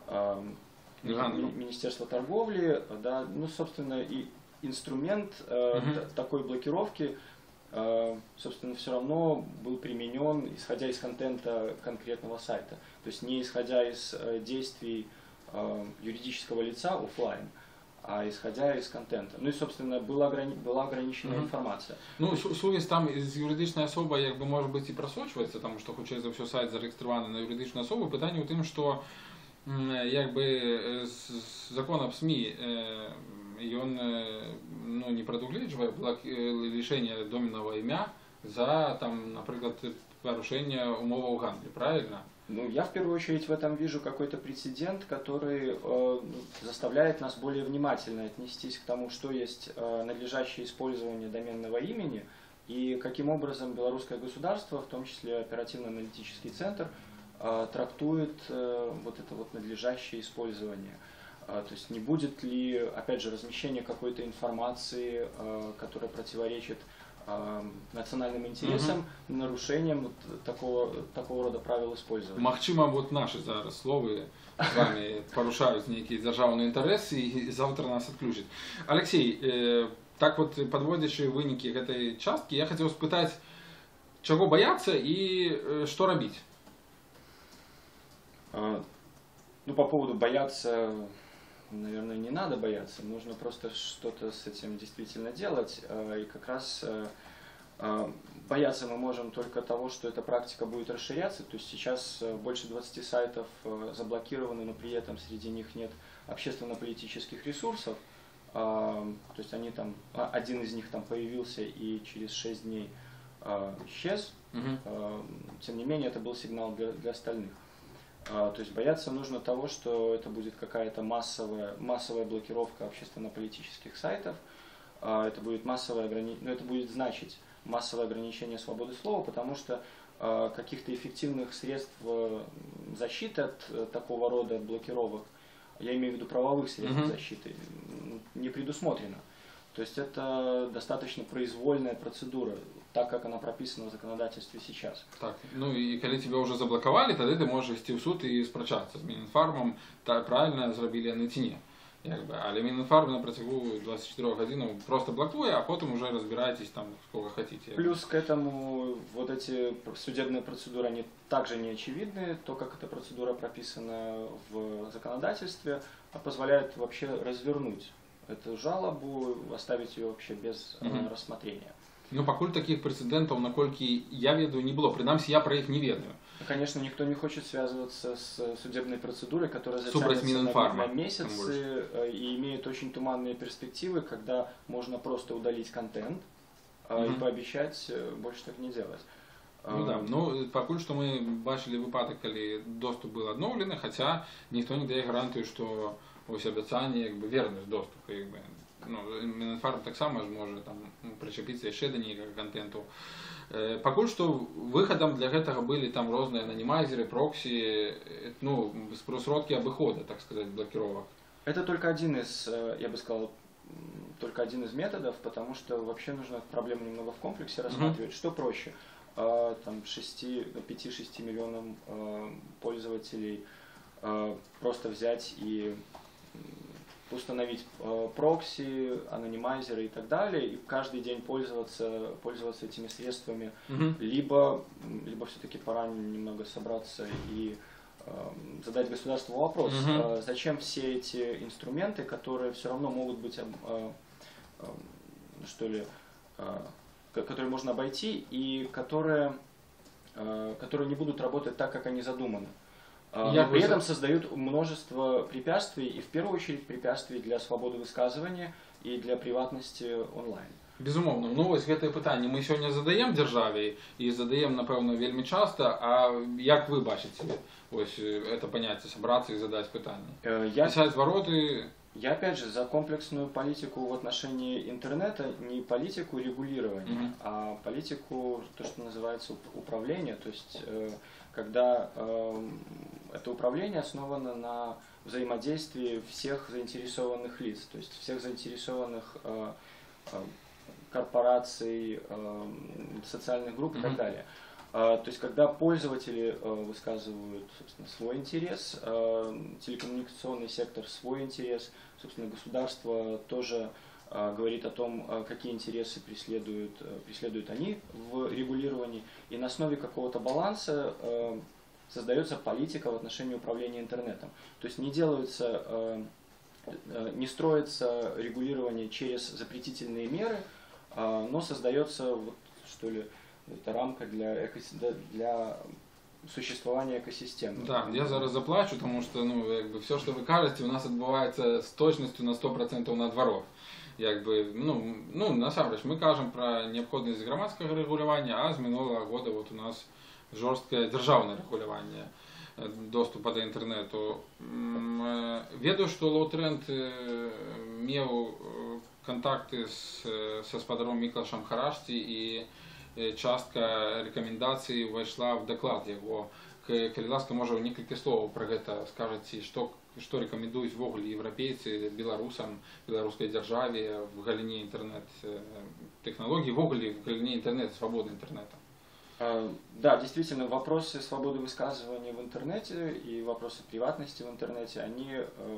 Speaker 3: Министерство торговли, да, ну, собственно, и инструмент э, uh-huh. такой блокировки, э, собственно, все равно был применен, исходя из контента конкретного сайта, то есть не исходя из э, действий э, юридического лица офлайн, а исходя из контента. Ну и, собственно, была, ограни... была ограничена uh-huh. информация.
Speaker 1: Ну, сувязь там з юридичної особи, якби, може бути і просочується, тому що, хоча за все сайт зареєстрований на юридичну особу, питання у тим, що якби закон об СМИ, и он, ну, не предугледживает лишение доменного имя за, там, например, нарушение умов о гандле, правильно?
Speaker 3: Ну, я в первую очередь в этом вижу какой-то прецедент, который э, заставляет нас более внимательно отнестись к тому, что есть э, надлежащее использование доменного имени и каким образом белорусское государство, в том числе оперативно-аналитический центр, трактует э, вот это вот надлежащее использование. Э, то есть не будет ли, опять же, размещение какой-то информации, э, которая противоречит э, национальным интересам, mm-hmm. нарушением вот такого, такого рода правил использования.
Speaker 1: Махчима, вот наши зараз словы с вами порушают некие державные интересы и завтра нас отключат. Алексей, э, так вот, подводячи выники этой частки, я хотел спытать, чего бояться и э, что робить?
Speaker 3: Ну, по поводу бояться, наверное, не надо бояться, нужно просто что-то с этим действительно делать. И как раз бояться мы можем только того, что эта практика будет расширяться. То есть сейчас больше двадцати сайтов заблокированы, но при этом среди них нет общественно-политических ресурсов. То есть они там, один из них там появился и через шесть дней исчез. Угу. Тем не менее, это был сигнал для, для остальных. То есть бояться нужно того, что это будет какая-то массовая, массовая блокировка общественно-политических сайтов, это будет массовое ограни... ну, это будет значить массовое ограничение свободы слова, потому что каких-то эффективных средств защиты от такого рода блокировок, я имею в виду правовых средств mm-hmm. защиты, не предусмотрено. То есть это достаточно произвольная процедура, так как она прописана в законодательстве сейчас.
Speaker 1: Так, ну и когда тебя уже заблоковали, тогда ты можешь идти в суд и спрочаться с Мінінфармом, так правильно зробили, а не ті ні. Якби. Але Мінінфарм на протягу двадцати чотирьох годин просто блокує, а потом уже разбирайтесь там сколько хотите.
Speaker 3: Плюс к этому вот эти судебные процедуры, они также не очевидны. То, как эта процедура прописана в законодательстве, позволяет вообще развернуть эту жалобу, оставить ее вообще без угу. рассмотрения.
Speaker 1: Ну, пакуль таких прецедентов, наколькі я ведаю, не было. Принамсі, я про их не ведаю.
Speaker 3: Конечно, никто не хочет связываться с судебной процедурой, которая затянется на, на месяцы и имеет очень туманные перспективы, когда можно просто удалить контент mm-hmm. и пообещать больше так не делать.
Speaker 1: Ну да, ну пакуль что мы бачили выпадок, коли доступ был адноўлены, хотя никто не дает гарантию, что ось обяцанне, как бы, вернуть доступ, как бы. ну, Мінінфарм так само ж може там причепіцца яшчэ да нейкага контенту. Пакуль што выхадам для гэтага былі там розныя ананімайзеры, прокси, ну, сродкі абыхода, так сказать, блокировок.
Speaker 3: Это только один из, я бы сказал, только один из методов, потому что вообще нужно проблему немного в комплексе рассматривать. Mm-hmm. Что проще? Там пяти-шести миллионам пользователей просто взять и установить прокси, анонимайзеры и так далее, и каждый день пользоваться, пользоваться этими средствами, mm-hmm. либо, либо все-таки пора немного собраться и задать государству вопрос, mm-hmm. зачем все эти инструменты, которые все равно могут быть, что ли, которые можно обойти и которые, которые не будут работать так, как они задуманы. Но при этом создают множество препятствий, и в первую очередь препятствий для свободы высказывания и для приватности онлайн.
Speaker 1: Безумоўна. Ну вось гэтае пытанне мы сёння задаем дзяржаве і задаем, напэўна, вельмі часта, а як вы бачыце вось это паняцце сабрацца і задаць пытанне?
Speaker 3: Я...
Speaker 1: Пісаць звароты.
Speaker 3: Я опять же за комплексную политику в отношении интернета, не политику регулирования, mm-hmm. а политику, то, что называется управление, то есть когда э, это управление основано на взаимодействии всех заинтересованных лиц, то есть всех заинтересованных э, э, корпораций, э, социальных групп mm-hmm. и так далее. Э, то есть когда пользователи э, высказывают, собственно, свой интерес, э, телекоммуникационный сектор свой интерес, собственно, государство тоже э, говорит о том, э, какие интересы преследуют, э, преследуют они в регулировании, и на основе какого-то баланса э, создается политика в отношении управления интернетом. То есть не делаются, э, э, не строится регулирование через запретительные меры, э, но создается, вот, что ли, это рамка для, экос... для существования экосистемы.
Speaker 1: Да, я зараз заплачу, тому що ну, якби, все, що ви кажете, у нас відбувається з точністю на сто відсотків наоборот. Якби, ну, ну, насамрэч, ми кажемо про необхідність громадського регулювання, а з минулого года вот у нас жорстке державне регулювання доступу до інтернету. Ведаю, що Лоутренд мав контакти з, з спадаром Міклашем Харашці і частка рекомендаций увайшла в доклад его. Калі ласка, можа, некалькі словаў пра гэта скажаце, што, што рэкамендуюць ввогуле еўрапейцы беларусам, беларускай дзяржаве в галіне интернет-тэхналогій, ввогуле в галіне интернет, свободы интернета?
Speaker 3: Да, действительно, вопросы свободы высказывания в интернете и вопросы приватности в интернете, они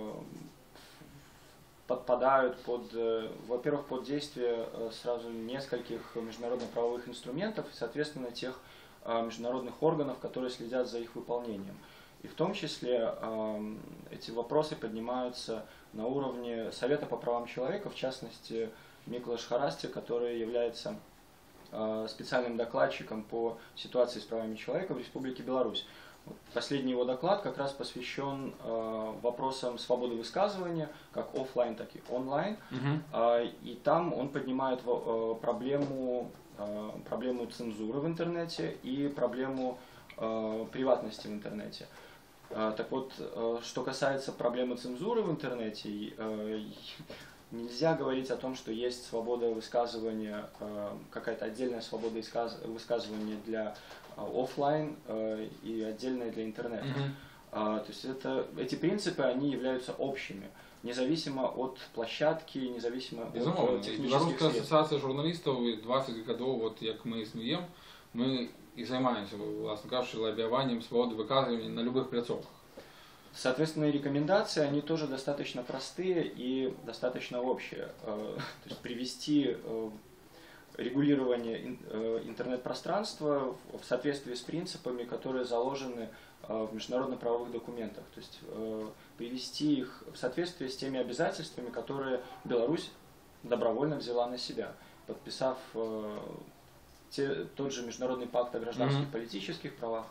Speaker 3: подпадают под, во-первых, под действие сразу нескольких международно-правовых инструментов и, соответственно, тех международных органов, которые следят за их выполнением. И в том числе эти вопросы поднимаются на уровне Совета по правам человека, в частности, Миклаш Харашці, который является специальным докладчиком по ситуации с правами человека в Республике Беларусь. Последний его доклад как раз посвящен э, вопросам свободы высказывания, как офлайн, так и онлайн. Uh-huh. э, и там он поднимает э, проблему, э, проблему цензуры в интернете и проблему э, приватности в интернете. Э, так вот, э, что касается проблемы цензуры в интернете, э, нельзя говорить о том, что есть свобода высказывания, э, какая-то отдельная свобода высказывания для офлайн э, и отдельное для интернета. Mm-hmm. а, то есть это, эти принципы, они являются общими, независимо от площадки, независимо
Speaker 1: Безумовно.
Speaker 3: от технических
Speaker 1: Белорусская
Speaker 3: средств.
Speaker 1: ассоциация журналистов двадцать годов, вот як мы існуємо, мы и занимаемся, власне кажучи, лоббированием свободы выказывания на любых пляцовках.
Speaker 3: Соответственно, рекомендации, они тоже достаточно простые и достаточно общие. То есть привести регулирование интернет-пространства в соответствии с принципами, которые заложены в международно-правовых документах. То есть привести их в соответствии с теми обязательствами, которые Беларусь добровольно взяла на себя, подписав те, тот же Международный пакт о гражданских и mm-hmm. политических правах.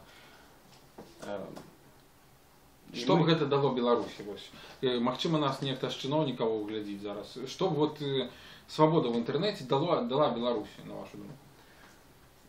Speaker 1: Што б гэта дало Беларусі? Магчыма, нас нехта з чыноўнікаў глядзіць зараз. Што б вот свобода в интернете дала, дала Беларуси, на вашу думку?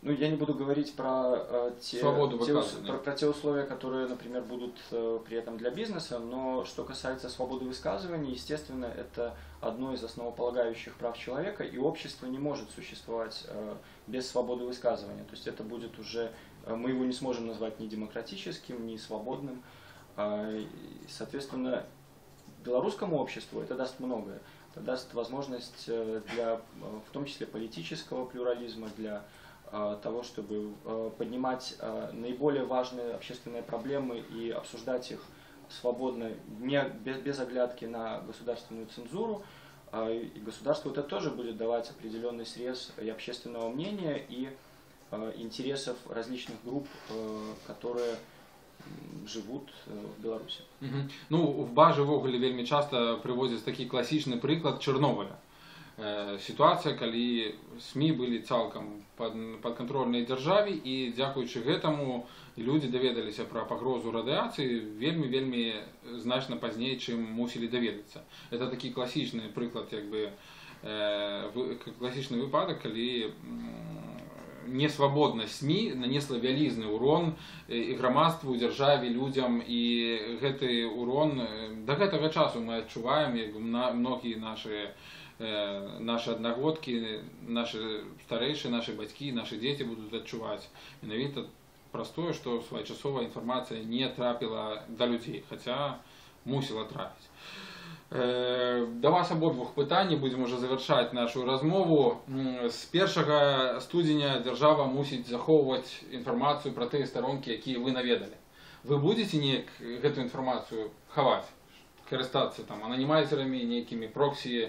Speaker 3: Ну, я не буду говорить про, э, те, те, про, про те условия, которые, например, будут э, при этом для бизнеса, но что касается свободы высказывания, естественно, это одно из основополагающих прав человека, и общество не может существовать э, без свободы высказывания. То есть это будет уже, э, мы его не сможем назвать ни демократическим, ни свободным. Э, соответственно, белорусскому обществу это даст многое. Это даст возможность для, в том числе, политического плюрализма, для того, чтобы поднимать наиболее важные общественные проблемы и обсуждать их свободно, не, без, без оглядки на государственную цензуру. И государству это тоже будет давать определенный срез и общественного мнения, и интересов различных групп, которые живут в Беларуси.
Speaker 1: Угу. Ну, в баже ввогуле вельмі часто приводзяць такі класічны прыклад Чорнобыля. Э, ситуація, калі СМІ былі цалкам пад, падкантрольнай дзяржаве, і дзякуючы гэтаму людзі даведаліся пра пагрозу радыяцыі вельмі-вельмі значна пазней, чым мусілі даведацца. Это такі класічны прыклад, як бы, э, класічны выпадак, калі несвабоднасць СМІ нанесла вялізны урон і грамадству, дзяржаве, людзям, і гэты урон да гэтага часу мы адчуваем, як бы, многія нашы наши аднагодкі, наши старэйшыя, наши бацькі, наши дзеці будуць адчуваць менавіта простое, што своечасовая інфармацыя не трапіла да людзей, хаця мусіла трапіць. Да вас абодвух пытанні, будзем уже завяршаць нашу размову. З першага студзеня дзяржава мусіць захоўваць інфармацыю пра тыя старонкі, якія вы наведалі. Вы будзеце неяк гэту інфармацыю хаваць, карыстацца там ананімайзерамі, нейкімі проксі?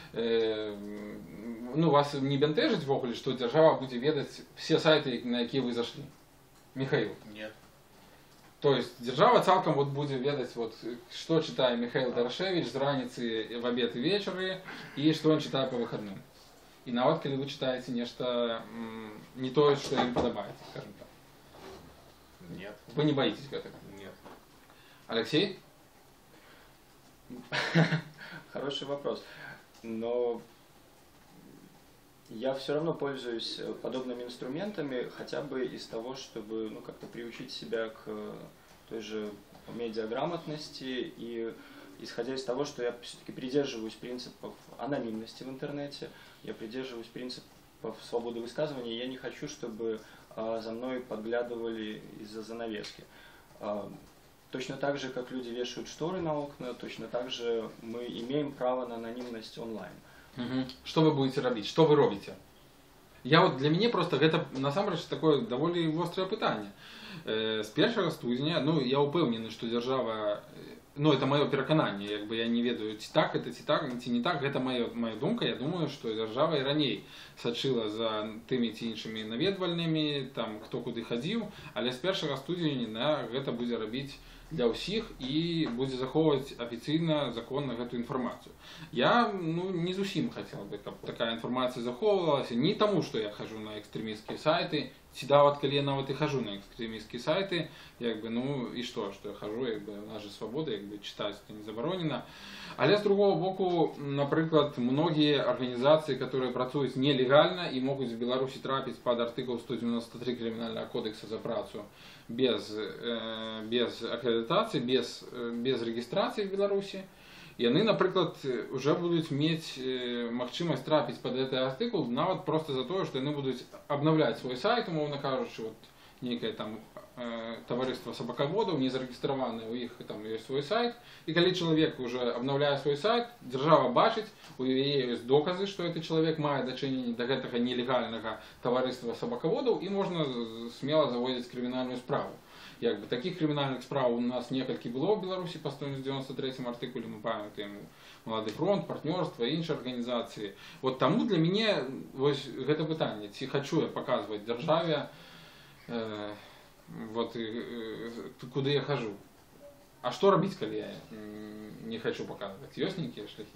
Speaker 1: Ну, вас не бянтэжыць ввогуле, што дзяржава будзе ведаць все сайты, на якія вы зашли? Михаил?
Speaker 2: Нет.
Speaker 1: То есть держава цалкам вот будет ведать, вот, что читает Михаил Дарашевич с раницы в обед и вечеры, и что он читает по выходным. И на вот, когда вы читаете нечто не то, что им подобается, скажем так.
Speaker 2: Нет.
Speaker 1: Вы не боитесь этого?
Speaker 2: Нет.
Speaker 1: Алексей?
Speaker 3: Хороший вопрос. Но я все равно пользуюсь подобными инструментами, хотя бы из того, чтобы, ну, как-то приучить себя к той же медиаграмотности, и исходя из того, что я все-таки придерживаюсь принципов анонимности в интернете, я придерживаюсь принципов свободы высказывания, я не хочу, чтобы а, за мной подглядывали из-за занавески. А, точно так же, как люди вешают шторы на окна, точно так же мы имеем право на анонимность онлайн.
Speaker 1: Угу. Что вы будете робить? Что вы робите? Я вот для меня просто это насамрэч такое даволі вострае пытанне. Э, з першага студзеня, ну, я упэўнены, што дзяржава, ну, это маё перакананне, як бы я не ведаю, ці так это, ці так, ці не так, гэта моя, моя думка. Я думаю, што дзяржава і раней сачыла за тымі ці іншымі наведвальнымі, там, хто куды хадзіў, але з першага студзеня на гэта будзе рабіць для ўсіх і будзе захоўваць афіцыйна, законна гэту інфармацыю. Я, ну, не зусім хацеў бы, каб такая інфармацыя захоўвалася, не таму, што я хожу на экстрэмісцкія сайты, ці нават калі я нават і хожу на экстрэмісцкія сайты, як бы, ну, і што, што я хожу, як бы, у нас же свабода, як бы, чытаць это не забаронена. Але з другого боку, напрыклад, многія арганізацыі, которые працуюць нелегальна і могуць в Беларусі трапіць пад артыкул сто девяносто три Крымінальнага кодекса за працу без, э, без акрэдытацыі, без, без рэгістрацыі в Беларусі. І яны, напрыклад, уже будуць мець магчымасць трапіць пад гэты артыкул нават просто за тое, што яны будуць абнаўляць свой сайт, умоўна кажучы, вот нейкае там э, таварыства сабакаводаў, не зарэгістраванае, у іх там ёсць свой сайт, і калі чалавек уже абнаўляе свой сайт, дзяржава бачыць, у яе ёсць доказы, што гэты чалавек мае дачыненне да гэтага нелегальнага таварыства сабакаводаў, і можна смела заводзіць крымінальную справу. Як бы, таких криминальных справ у нас некалькі было в Беларуси по сто девяносто третьему артикуле, мы памятаем Молодой фронт, партнерство, іншыя организации. Вот тому для меня вось гэта пытанне, ці хочу я показывать державе, э, вот э, куды я хожу. А что робить, коли я не хочу показывать? Ёсць нейкія шляхи?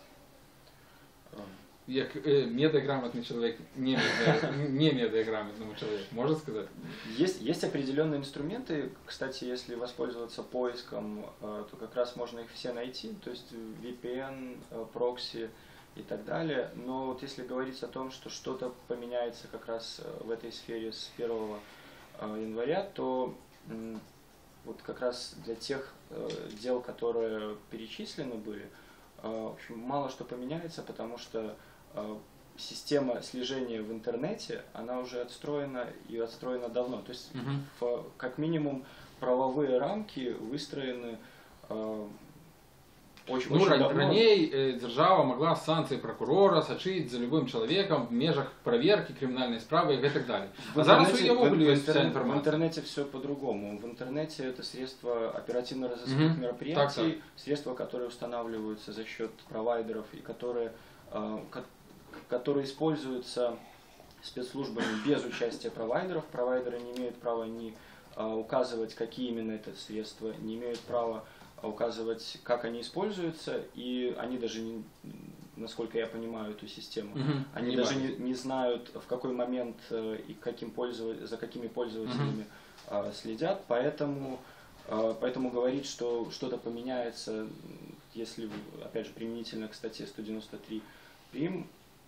Speaker 1: Як э, медиаграмотный человек, не, медиа, не медиаграмотному человеку, можно сказать?
Speaker 3: Есть, есть определенные инструменты, кстати, если воспользоваться поиском, э, то как раз можно их все найти, то есть ви пи эн, э, прокси и так далее. Но вот если говорить о том, что что-то поменяется как раз в этой сфере с первого января, то вот как раз для тех дел, которые перечислены были, в общем, мало что поменяется, потому что система слежения в интернете, она уже отстроена и отстроена давно. То есть, угу. в, как минимум, правовые рамки выстроены э, очень,
Speaker 1: ну,
Speaker 3: очень
Speaker 1: ран,
Speaker 3: давно.
Speaker 1: Раней э, держава могла с санкций прокурора сочить за любым человеком в межах проверки криминальной справы и так далее.
Speaker 3: В
Speaker 1: а зараз
Speaker 3: интернете,
Speaker 1: в, в,
Speaker 3: интернет, в интернете все по-другому. В интернете это средства оперативно-розыскных угу. мероприятий, так, так. средства, которые устанавливаются за счет провайдеров и которые э, которые используются спецслужбами без участия провайдеров. Провайдеры не имеют права ни а, указывать, какие именно это средства, не имеют права а, указывать, как они используются, и они даже, не, насколько я понимаю эту систему, mm-hmm. они не даже не, не знают, в какой момент э, и каким пользователь, за какими пользователями mm-hmm. э, следят, поэтому, э, поэтому говорить, что что-то поменяется, если, опять же, применительно к статье сто девяносто три Прим,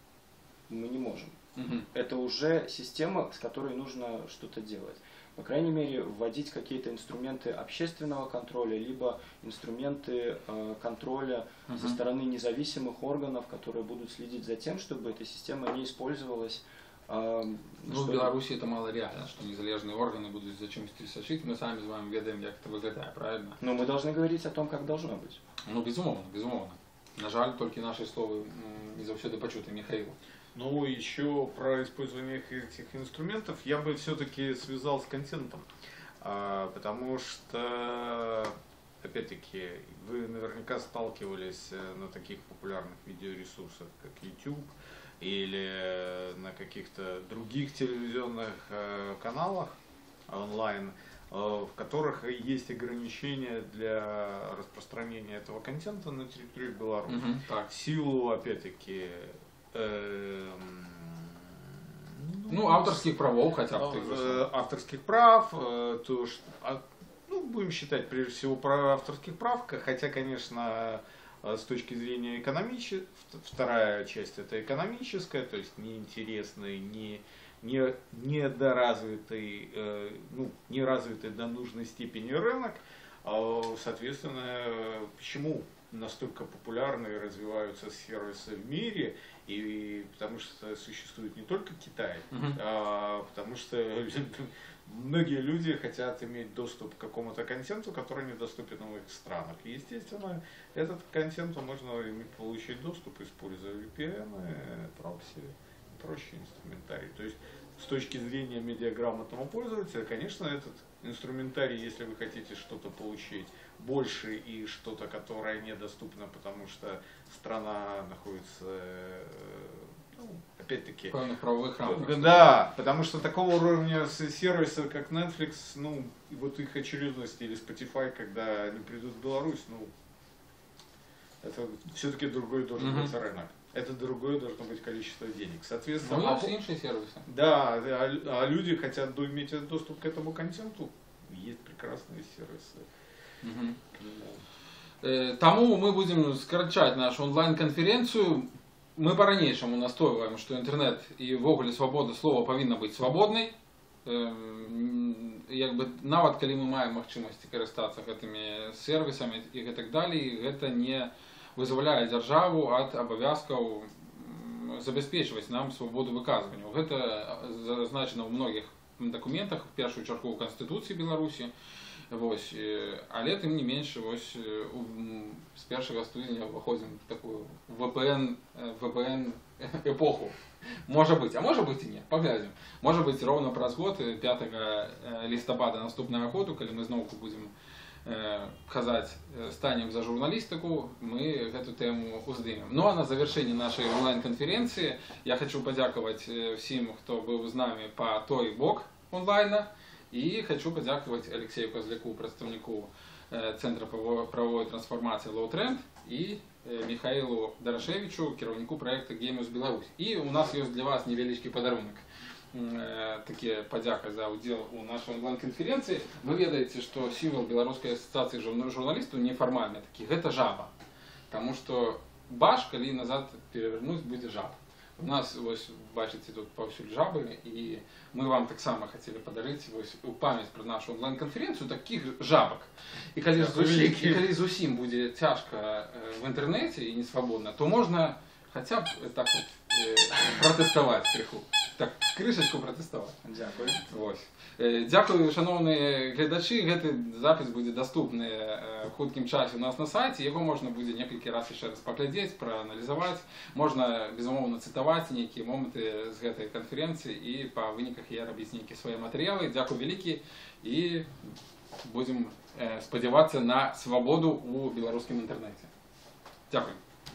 Speaker 3: мы не можем. Угу. Это уже система, с которой нужно что-то делать. По крайней мере, вводить какие-то инструменты общественного контроля, либо инструменты э, контроля угу. со стороны независимых органов, которые будут следить за тем, чтобы эта система не использовалась. Э,
Speaker 1: ну, чтобы... в Беларуси это мало реально, что незалежные органы будут за чем-то сочить. Мы сами с вами ведаем, как это выглядит, правильно?
Speaker 3: Но мы должны говорить о том, как должно быть.
Speaker 1: Ну, безумовно, безумовно. На жаль, только наши слова не завсёды почуты Михаилу.
Speaker 2: Ну, еще про использование этих инструментов я бы все-таки связал с контентом, потому что, опять-таки, вы наверняка сталкивались на таких популярных видеоресурсах, как YouTube, или на каких-то других телевизионных каналах онлайн, в которых есть ограничения для распространения этого контента на территории Беларуси.
Speaker 1: Угу, так.
Speaker 2: В силу, опять-таки,
Speaker 1: ну, ну, авторских правов хотя бы.
Speaker 2: Э, авторских прав, э, то, что, ну, будем считать прежде всего про авторских прав, хотя, конечно, с точки зрения экономической, вторая часть это экономическая, то есть неинтересный, не, не, недоразвитый, э, ну, не развитый до нужной степени рынок, соответственно, почему настолько популярны и развиваются сервисы в мире, и потому что существует не только Китай, uh-huh. а потому что многие люди хотят иметь доступ к какому-то контенту, который недоступен в их странах. И, естественно, этот контент можно получить доступ, используя ви пи эн, прокси и прочие инструментарии. То есть, с точки зрения медиаграмотного пользователя, конечно, этот инструментарий, если вы хотите что-то получить больше и что-то, которое недоступно, потому что страна находится, ну, опять-таки,
Speaker 1: в певных правовых рамках.
Speaker 2: Да, потому что такого уровня сервиса, как Netflix, ну, вот их очередность, или Spotify, когда они придут в Беларусь, ну, это все-таки другой должен быть mm-hmm. рынок. Это другое должно быть количество денег. Соответственно,
Speaker 1: ну, а, иншие сервисы.
Speaker 2: Да, а, а люди хотят иметь доступ к этому контенту. Есть прекрасные сервисы.
Speaker 1: Угу. Тому мы будем скорочать нашу онлайн-конференцию. Мы по-ранейшаму настойваем, что интернет и ввогуле свобода слова повинна быць свабоднай. Як бы, нават калі мы маем магчымасці карыстацца гэтымі сервісамі і гэтак далей, гэта не вызваляе дзяржаву ад абавязкаў забяспечваць нам свабоду выказвання. Гэта зазначана ў многіх дакументах, в першую чаргу ў Канстытуцыі Беларусі. Вось, але тым не менш, вось, з першага студзеня выходзім в такую вэ пэ эн, вэ пэ эн эпоху. Можа быць, а можа быць і не, паглядзім. Можа быць, роўна праз год, пятага лістапада наступнага году, калі мы зноўку будзем казаць, станем за журналістыку, мы гэту тэму уздымем. Ну а на завяршэнне нашай онлайн-канферэнцыі я хочу падзякаваць всім, хто быў з намі па той бок онлайна. І хочу подякувати Алексею Козляку, представнику Центра правової трансформації Лоутренд, і Михаилу Дарашевичу, керівнику проекту Genius Беларусь. І у нас є для вас невеличкий подарунок. Такі подяка за удел у нашей онлайн-конференции. Вы ведаете, что символ Белорусской ассоциации журналистов неформальный такий, это жаба. Потому что баш, калі назад перавярнуць будзе жаб. У нас, вось, бачыце, тут паўсюль жабы, і мы вам таксама хацелі падарыць вось, у памяць пра нашу онлайн-канферэнцыю такіх жабак. І калі, зусім, і калі зусім будзе цяжка в інтэрнэце і несвабодна, то можна хаця б так от, э, пратэставаць крыху. Так, крышачку пратэставаць.
Speaker 3: Дзякую.
Speaker 1: Вось. Дзякую, шановныя гледачы, гэты запіс будзе даступны ў хуткім часе у нас на сайце, яго можна будзе некалькі раз яшчэ раз паглядзець, прааналізаваць, можна, безумоўна, цытаваць нейкія моманты з гэтай канферэнцыі і па выніках яе рабіць нейкія свае матэрыялы. Дзякуй вялікі і будзем спадзявацца на свабоду ў беларускім інтэрнэце. Дзякуй.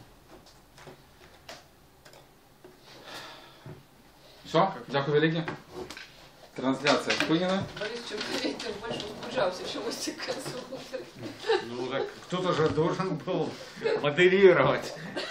Speaker 1: Все, дзякуй вялікі. Трансляция спынена.
Speaker 4: Борис, чем ты больше возбуждался, чемусь к концу.
Speaker 2: Ну так кто-то же должен был модерировать.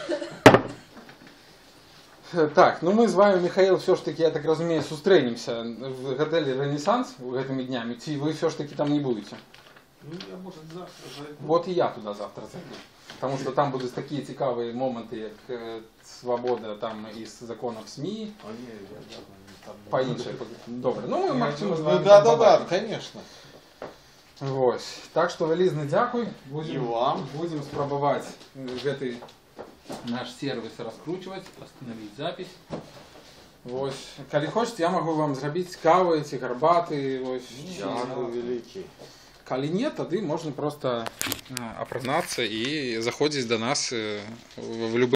Speaker 1: Так, ну мы з вами, Михаил, все ж таки, я так разумею, сустрэнемся в готеле «Ренессанс» гэтымі днями, ці вы все ж таки там не будете?
Speaker 2: Ну я, может, завтра зайду.
Speaker 1: Вот и я туда завтра зайду. Потому что там будут такие цікавые моменты, как свобода там из законов СМИ.
Speaker 2: А не, я, я, там,
Speaker 1: по іншай. Добре. Ну, ми, Максим, з вами
Speaker 5: Ну, да, да, да, конечно.
Speaker 1: Ось. Так что вялізны дзякуй.
Speaker 5: І вам.
Speaker 1: Будем спрабаваць гэты наш сервис раскручивать, остановить запись. Вось. Калі хочете, я могу вам зрабіць кавы ці гарбаты. Вось.
Speaker 5: Дякую великий.
Speaker 1: Калі нет, тады можна просто апранацца і заходзіць до нас в любой